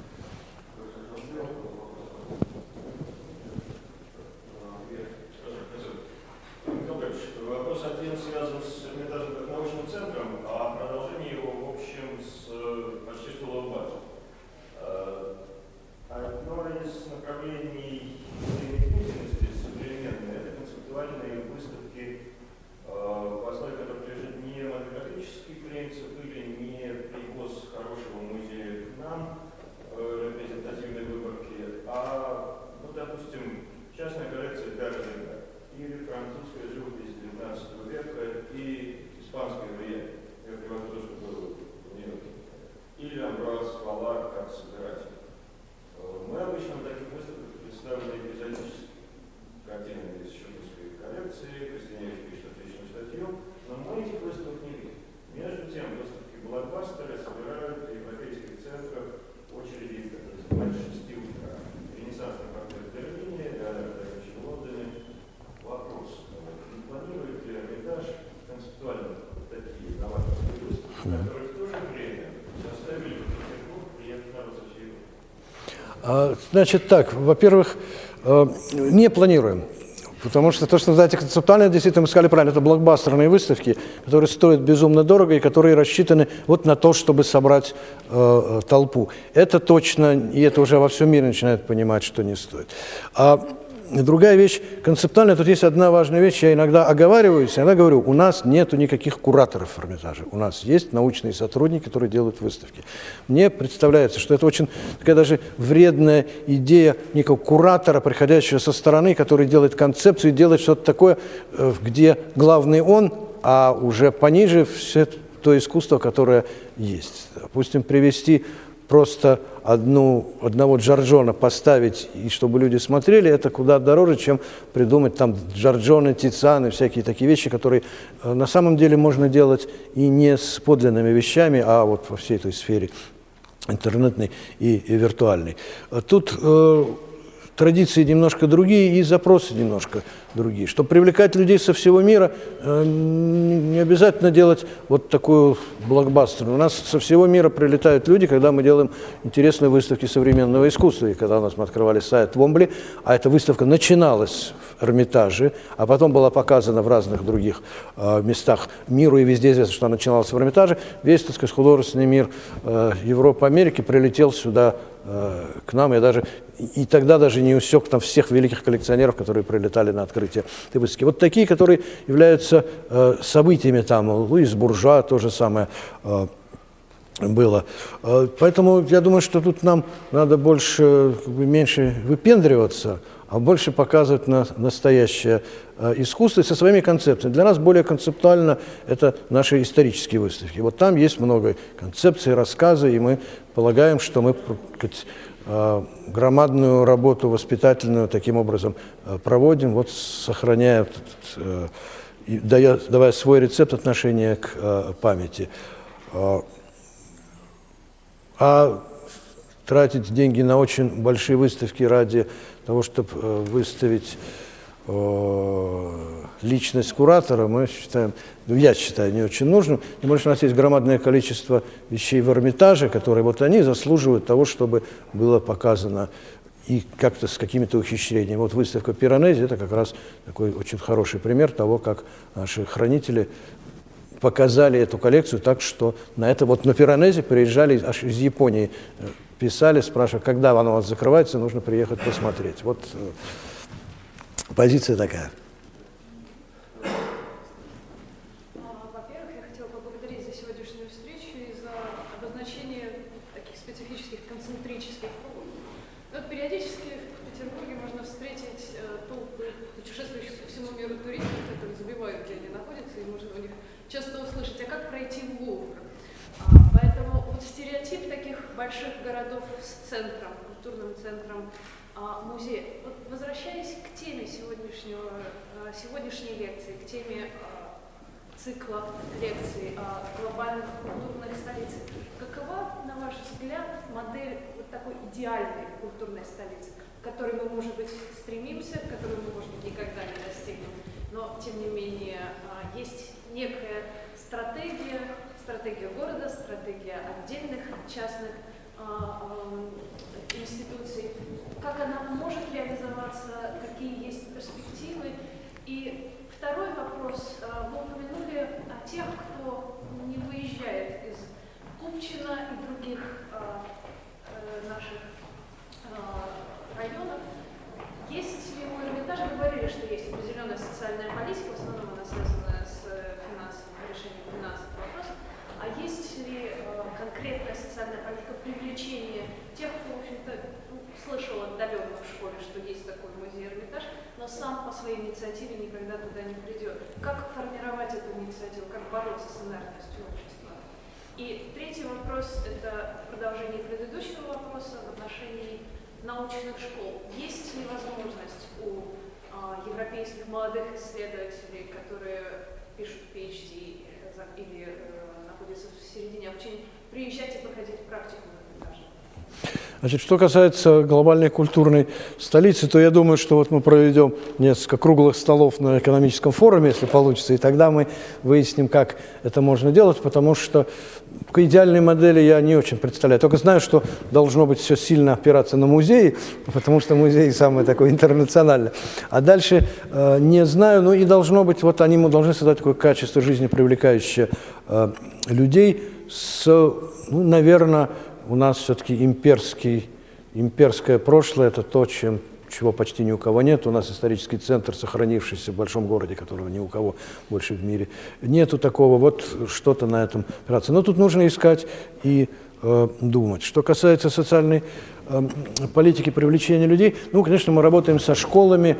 Вопрос один связан с Эрмитажем как научным центром, а продолжение его, в общем, почти что low budget. Одно из направлений деятельности современной – это концептуальные выставки, в основе которых лежит не монографический принцип или не привоз хорошего музея к нам, Значит так, во-первых, не планируем. Потому что то, что называется концептуально, действительно, мы сказали правильно, это блокбастерные выставки, которые стоят безумно дорого и которые рассчитаны вот на то, чтобы собрать толпу. Это точно, и это уже во всем мире начинают понимать, что не стоит. А другая вещь, концептуально, тут есть одна важная вещь, я иногда оговариваюсь, иногда говорю, у нас нету никаких кураторов в Эрмитаже, у нас есть научные сотрудники, которые делают выставки. Мне представляется, что это очень такая даже вредная идея некого куратора, приходящего со стороны, который делает концепцию, делает что-то такое, где главный он, а уже пониже все то искусство, которое есть. Допустим, привести просто одного Джорджона поставить, и чтобы люди смотрели, это куда дороже, чем придумать там Джорджоны, Тицианы, всякие такие вещи, которые на самом деле можно делать и не с подлинными вещами, а вот во всей этой сфере интернетной и виртуальной. Тут традиции немножко другие и запросы немножко другие. Чтобы привлекать людей со всего мира, не обязательно делать вот такую блокбастер. У нас со всего мира прилетают люди, когда мы делаем интересные выставки современного искусства. И когда у нас мы открывали сайт Вомбли, а эта выставка начиналась в Эрмитаже, а потом была показана в разных других местах миру, и везде известно, что она начиналась в Эрмитаже, весь, так сказать, художественный мир Европы, Америки прилетел сюда к нам. Я даже и тогда даже не усек там всех великих коллекционеров, которые прилетали на открытие этой выставки. Вот такие, которые являются событиями там. Луис Буржуа то же самое было. Поэтому я думаю, что тут нам надо больше, меньше выпендриваться, а больше показывать настоящее искусство со своими концепциями. Для нас более концептуально это наши исторические выставки. Вот там есть много концепций, рассказы, и мы полагаем, что мы громадную работу воспитательную таким образом проводим, вот сохраняя, давая свой рецепт отношения к памяти. А тратить деньги на очень большие выставки ради того, чтобы выставить личность куратора, мы считаем, ну, я считаю, не очень нужным. Тем более, что у нас есть громадное количество вещей в Эрмитаже, которые вот они заслуживают того, чтобы было показано и как-то с какими-то ухищрениями. Вот выставка Пиранези – это как раз такой очень хороший пример того, как наши хранители показали эту коллекцию так, что на это вот на Пиранези приезжали аж из Японии, писали, спрашивали, когда оно у вас закрывается, нужно приехать посмотреть. Вот позиция такая. Во-первых, я хотела поблагодарить за сегодняшнюю встречу и за обозначение таких специфических концентрических кругов. Вот периодически в Петербурге можно встретить толпы путешествующих по всему миру туристов, которые забивают, где они находятся, и можно у них часто услышать, а как пройти в Лувр? Поэтому вот стереотип таких больших городов с центром, культурным центром музея. Вот возвращаясь к теме сегодняшней лекции, к теме цикла лекций о глобальных культурных столицах, какова, на ваш взгляд, модель вот такой идеальной культурной столицы, к которой мы, может быть, стремимся, к которой мы, может быть, никогда не достигнем, но, тем не менее, есть некая стратегия города, стратегия отдельных частных институций, как она может реализоваться, какие есть перспективы. И второй вопрос. Вы упомянули о тех, кто не выезжает из Купчино и других наших районов. Есть ли у Эрмитажа, говорили, что есть определенная социальная политика, в основном она связана с решением финансовых вопросов, а есть ли конкретная социальная политика привлечения тех, кто, в общем-то, слышал отдаленно в школе, что есть такой музей Эрмитаж, но сам по своей инициативе никогда туда не придет. Как формировать эту инициативу, как бороться с инертностью общества? И третий вопрос – это продолжение предыдущего вопроса в отношении научных школ. Есть ли возможность у европейских молодых исследователей, которые пишут PhD или находятся в середине обучения, приезжать и проходить практику в Эрмитаже? Значит, что касается глобальной культурной столицы, то я думаю, что вот мы проведем несколько круглых столов на экономическом форуме, если получится, и тогда мы выясним, как это можно делать, потому что к идеальной модели я не очень представляю. Только знаю, что должно быть все сильно опираться на музеи, потому что музей самый такой интернациональный. А дальше не знаю, ну и должно быть, вот они должны создать такое качество жизни, привлекающее людей с, ну, наверное, у нас все-таки имперское прошлое – это то, чего почти ни у кого нет. У нас исторический центр, сохранившийся в большом городе, которого ни у кого больше в мире нету такого. Вот что-то на этом опираться. Но тут нужно искать и думать. Что касается социальной политики привлечения людей, ну, конечно, мы работаем со школами,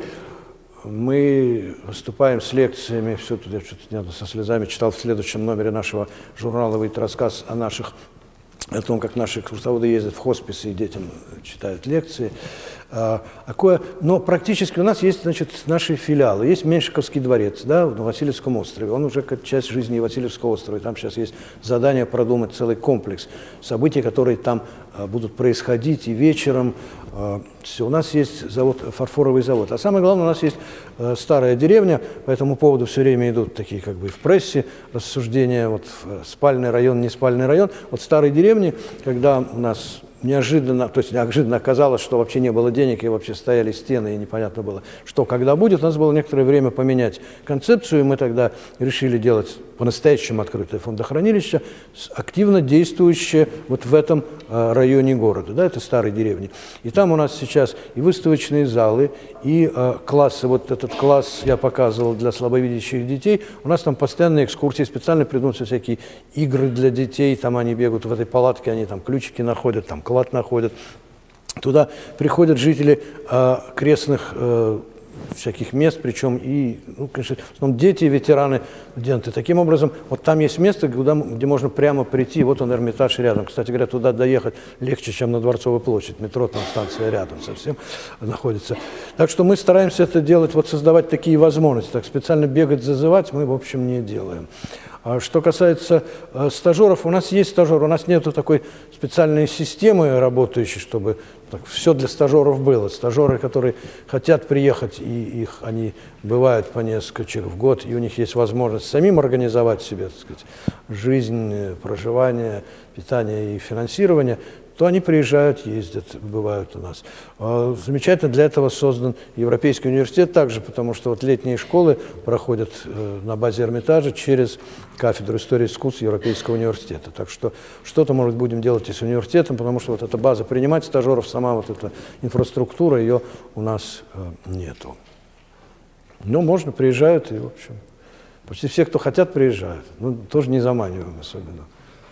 мы выступаем с лекциями. Все тут я что-то со слезами читал в следующем номере нашего журнала «Выйдет рассказ» о том, как наши экскурсоводы ездят в хосписы и детям читают лекции. Но практически у нас есть, значит, наши филиалы. Есть Меньшиковский дворец, да, на Васильевском острове. Он уже как часть жизни Васильевского острова. И там сейчас есть задание продумать целый комплекс событий, которые там будут происходить и вечером. Все. У нас есть фарфоровый завод. А самое главное, у нас есть старая деревня. По этому поводу все время идут такие как бы в прессе рассуждения. Вот спальный район, не спальный район. Вот в старой деревне, когда у нас неожиданно оказалось, что вообще не было денег, и вообще стояли стены, и непонятно было, что когда будет. У нас было некоторое время поменять концепцию, и мы тогда решили делать по-настоящему открытое фондохранилище, активно действующее вот в этом районе города, да, это старой деревни. И там у нас сейчас и выставочные залы, и классы, вот этот класс я показывал для слабовидящих детей, у нас там постоянные экскурсии, специально придумываются всякие игры для детей, там они бегают в этой палатке, они там ключики находят, там клад находят. Туда приходят жители окрестных всяких мест, причем и, ну, конечно, в основном дети, ветераны, студенты. Таким образом, вот там есть место, где можно прямо прийти, вот он, Эрмитаж рядом. Кстати говоря, туда доехать легче, чем на Дворцовую площадь. Метро, там станция рядом совсем находится. Так что мы стараемся это делать, вот создавать такие возможности. Так специально бегать, зазывать мы, в общем, не делаем. Что касается стажеров, у нас есть стажеры, у нас нет такой специальной системы работающей, чтобы так, все для стажеров было. Стажеры, которые хотят приехать, и они бывают по несколько человек в год, и у них есть возможность самим организовать себе, так сказать, жизнь, проживание, питание и финансирование, то они приезжают, ездят, бывают у нас. Замечательно, для этого создан Европейский университет также, потому что вот летние школы проходят на базе Эрмитажа через кафедру истории искусств Европейского университета. Так что что-то, может, будем делать и с университетом, потому что вот эта база принимать стажеров, сама вот эта инфраструктура, ее у нас нету. Но можно, приезжают, и, в общем, почти все, кто хотят, приезжают. Ну, тоже не заманиваем особенно.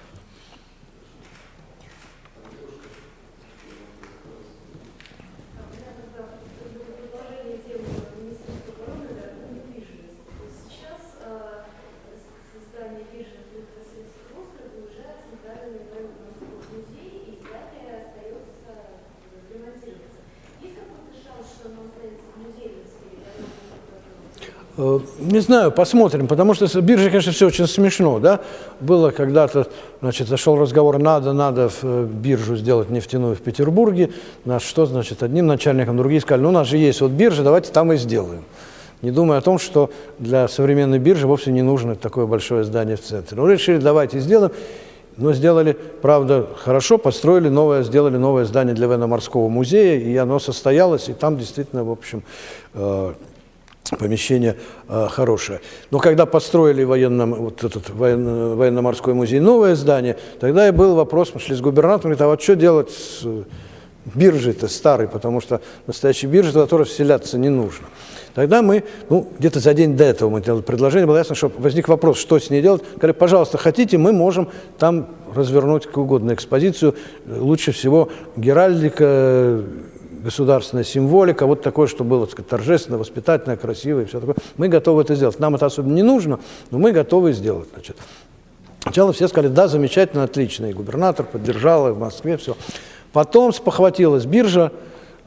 Не знаю, посмотрим, потому что с биржей, конечно, все очень смешно, да. Было когда-то, значит, зашел разговор, надо в биржу сделать нефтяную в Петербурге. Нас что, значит, одним начальником, другие сказали, ну, у нас же есть вот биржа, давайте там и сделаем. Не думая о том, что для современной биржи вовсе не нужно такое большое здание в центре. Ну, решили, давайте сделаем. Но сделали, правда, хорошо, сделали новое здание для военно-морского музея, и оно состоялось, и там действительно, в общем, помещение хорошее. Но когда построили военно-морской музей новое здание, тогда и был вопрос, мы шли с губернатором, говорит, а вот что делать с биржей-то старой, потому что настоящей биржи, в которой вселяться не нужно. Тогда мы, где-то за день до этого мы делали предложение, было ясно, что возник вопрос, что с ней делать. Говорят, пожалуйста, хотите, мы можем там развернуть какую угодно экспозицию, лучше всего геральдика, государственная символика, вот такое, что было, так сказать, торжественно, воспитательно, красиво и все такое. Мы готовы это сделать. Нам это особенно не нужно, но мы готовы сделать. Значит. Сначала все сказали, да, замечательно, отлично, и губернатор поддержал, и в Москве все. Потом спохватилась биржа,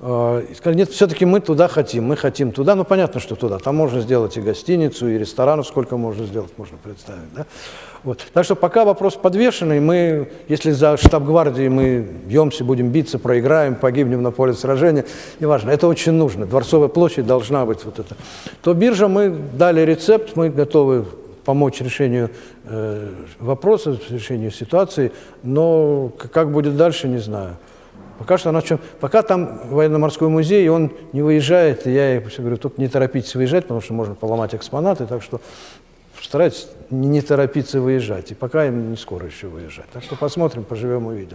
И сказали, нет, все-таки мы туда хотим, мы хотим туда. Ну, понятно, что туда. Там можно сделать и гостиницу, и ресторанов сколько можно сделать, можно представить. Да? Вот. Так что пока вопрос подвешенный, мы, если за штаб гвардии мы бьемся, будем биться, проиграем, погибнем на поле сражения, неважно, это очень нужно. Дворцовая площадь должна быть вот это. То биржа, мы дали рецепт, мы готовы помочь решению вопроса, решению ситуации, но как будет дальше, не знаю. Пока что она пока там военно-морской музей, он не выезжает, и я ей говорю, тут не торопитесь выезжать, потому что можно поломать экспонаты, так что старайтесь не торопиться выезжать. И пока им не скоро еще выезжать. Так что посмотрим, поживем, увидим.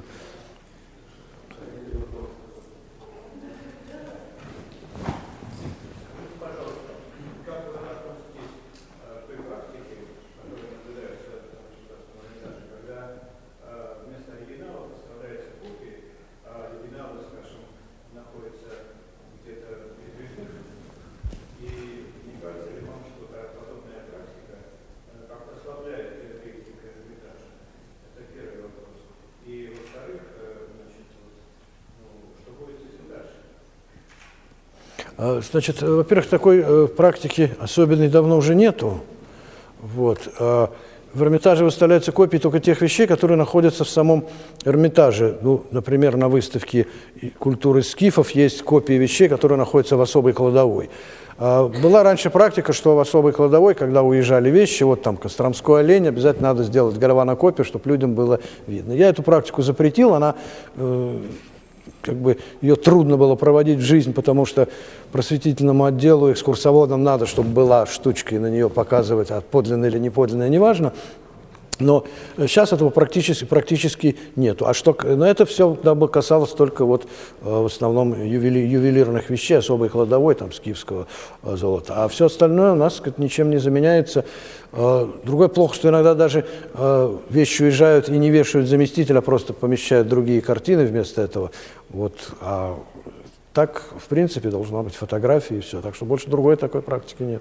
Значит, во-первых, такой практики особенной давно уже нету. Вот. В Эрмитаже выставляются копии только тех вещей, которые находятся в самом Эрмитаже. Ну, например, на выставке культуры скифов есть копии вещей, которые находятся в особой кладовой. Была раньше практика, что в особой кладовой, когда уезжали вещи, вот там Костромской олень, обязательно надо сделать гарванокопию, чтобы людям было видно. Я эту практику запретил, она... как бы ее трудно было проводить в жизнь, потому что просветительному отделу, экскурсоводам надо, чтобы была штучка и на нее показывать, а подлинное или не подлинное, неважно. Но сейчас этого практически нету. Но это все касалось только вот в основном ювелирных вещей, особой кладовой, там, скифского золота. А все остальное у нас ничем не заменяется. Другое плохо, что иногда даже вещи уезжают и не вешают заместителя, а просто помещают другие картины вместо этого. Вот. А так, в принципе, должна быть фотография и все. Так что больше другой такой практики нет.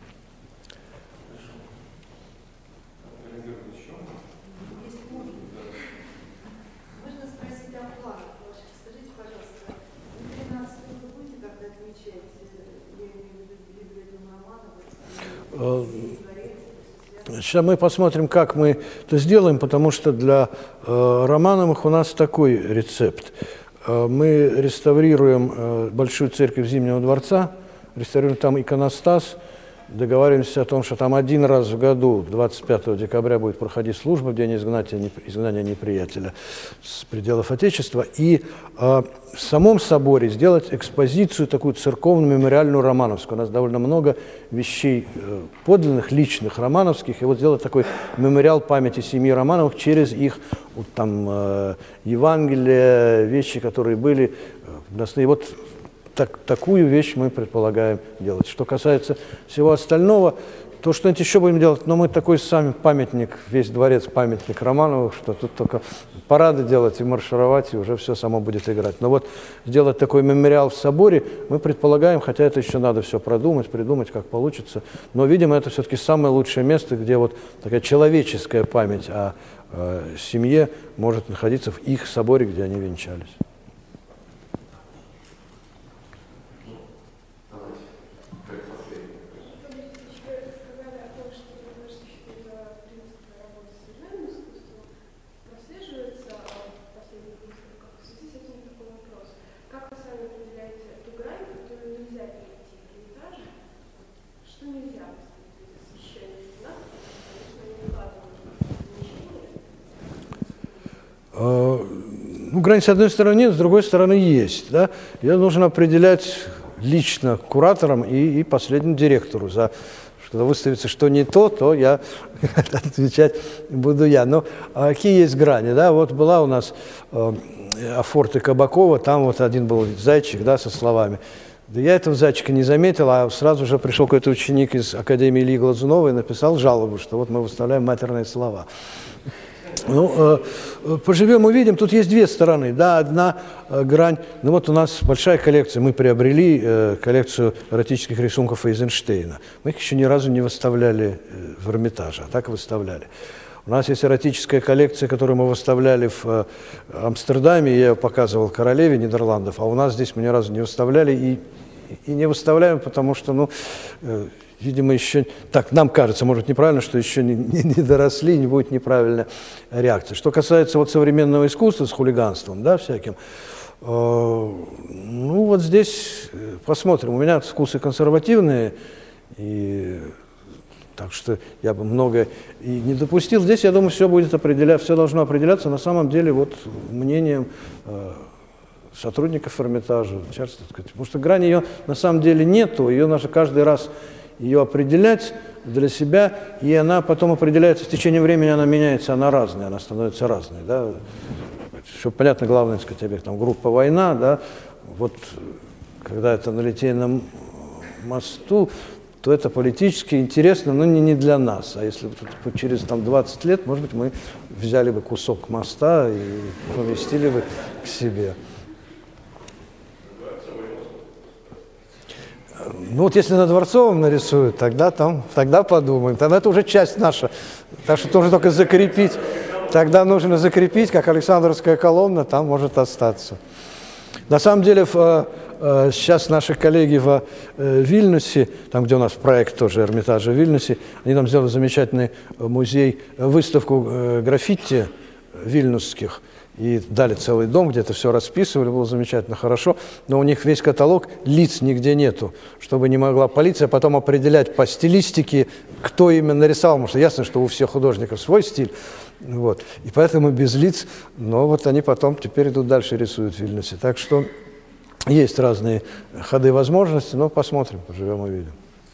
Сейчас мы посмотрим, как мы это сделаем, потому что для Романовых у нас такой рецепт. Мы реставрируем Большую церковь Зимнего дворца, реставрируем там иконостас, договариваемся о том, что там один раз в году, 25 декабря, будет проходить служба в день изгнания неприятеля с пределов Отечества, и в самом соборе сделать экспозицию, такую церковную, мемориальную, романовскую. У нас довольно много вещей подлинных, личных, романовских, и вот сделать такой мемориал памяти семьи Романовых через их вот, там, Евангелие, вещи, которые были. И вот такую вещь мы предполагаем делать. Что касается всего остального, то что-нибудь еще будем делать, но мы такой сами памятник, весь дворец памятник Романовых, что тут только парады делать и маршировать, и уже все само будет играть. Но вот сделать такой мемориал в соборе мы предполагаем, хотя это еще надо все продумать, придумать, как получится. Но, видимо, это все-таки самое лучшее место, где вот такая человеческая память о семье может находиться в их соборе, где они венчались. Ну, границы, с одной стороны, нет, с другой стороны, есть. Да? Ее нужно определять лично кураторам и последнему директору. За что выставится, что не то я отвечать буду я. Но какие есть грани? Да? Вот была у нас Афорты Кабакова, там вот один был зайчик, да, со словами. Да я этого зайчика не заметил, а сразу же пришел какой-то ученик из Академии Ильи Глазунова и написал жалобу, что вот мы выставляем матерные слова. Ну, поживем, увидим. Тут есть две стороны. Да, одна грань. Ну, вот у нас большая коллекция. Мы приобрели коллекцию эротических рисунков Эйзенштейна. Мы их еще ни разу не выставляли в Эрмитаже, а так выставляли. У нас есть эротическая коллекция, которую мы выставляли в Амстердаме, я ее показывал королеве Нидерландов, а у нас здесь мы ни разу не выставляли и не выставляем, потому что, ну, видимо, еще, так нам кажется, может, неправильно, что еще не доросли, не будет неправильная реакция. Что касается вот современного искусства с хулиганством, да, всяким, ну, вот здесь посмотрим. У меня вкусы консервативные, и так что я бы многое и не допустил. Здесь, я думаю, все будет определяться, все должно определяться на самом деле вот мнением сотрудников Эрмитажа, часто, так сказать, потому что грани ее на самом деле нету, ее нужно каждый раз ее определять для себя, и она потом определяется в течение времени, она меняется, она разная, она становится разной, да. Все понятно, главное, так сказать, объект, там, группа «Война», да, вот когда это на Литейном мосту, то это политически интересно, но не для нас. А если через там, 20 лет, может быть, мы взяли бы кусок моста и поместили бы к себе. Ну вот если на Дворцовом нарисуют, тогда подумаем. Тогда это уже часть наша. Так что тоже только закрепить. Тогда нужно закрепить, как Александровская колонна, там может остаться. На самом деле, сейчас наши коллеги в Вильнюсе, там, где у нас проект тоже Эрмитажа в Вильнюсе, они там сделали замечательный музей, выставку граффити вильнюсских, и дали целый дом, где это все расписывали, было замечательно, хорошо, но у них весь каталог, лиц нигде нету, чтобы не могла полиция потом определять по стилистике, кто именно нарисовал, потому что ясно, что у всех художников свой стиль, вот, и поэтому без лиц, но вот они потом теперь идут дальше, рисуют в Вильнюсе, так что есть разные ходы и возможности, но посмотрим, поживем и увидим.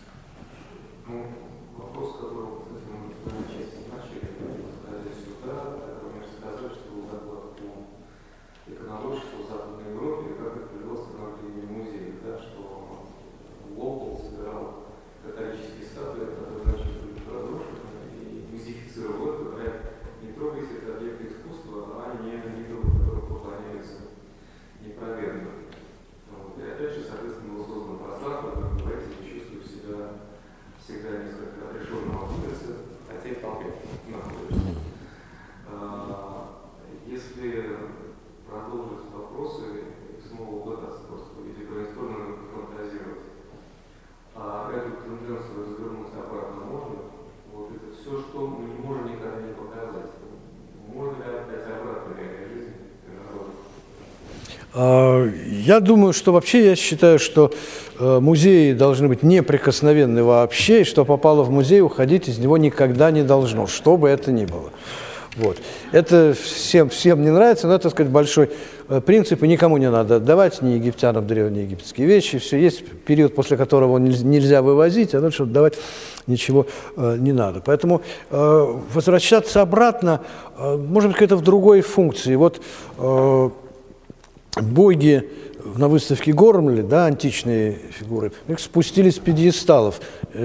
Я думаю, что вообще я считаю, что музеи должны быть неприкосновенны вообще, и что попало в музей, уходить из него никогда не должно, что бы это ни было. Вот. Это всем не нравится, но это, так сказать, большой принцип, и никому не надо отдавать, ни египтянам древнеегипетские вещи, все есть период, после которого нельзя вывозить, а дальше отдавать ничего не надо. Поэтому возвращаться обратно, может быть, какая-то в другой функции. Вот боги на выставке Гормле, да, античные фигуры, их спустили с пьедесталов.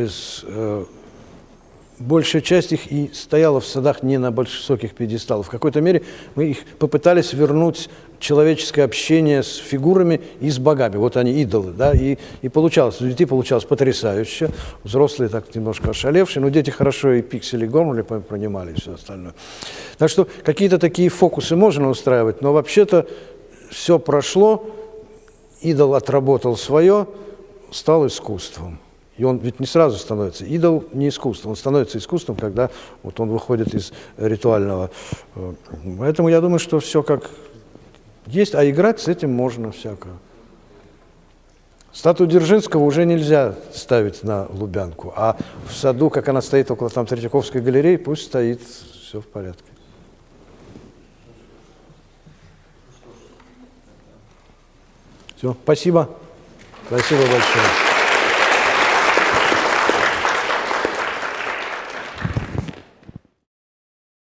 Большая часть их и стояла в садах не на высоких пьедесталах. В какой-то мере мы их попытались вернуть человеческое общение с фигурами и с богами. Вот они, идолы, да, и получалось. У детей получалось потрясающе. Взрослые так немножко ошалевшие, но дети хорошо и пиксели Гормле понимали и все остальное. Так что какие-то такие фокусы можно устраивать, но вообще-то все прошло, идол отработал свое, стал искусством. И он ведь не сразу становится. Идол не искусство. Он становится искусством, когда вот он выходит из ритуального. Поэтому я думаю, что все как есть, а играть с этим можно всякое. Статую Дзержинского уже нельзя ставить на Лубянку, а в саду, как она стоит около там Третьяковской галереи, пусть стоит, все в порядке. Все, спасибо. Спасибо большое.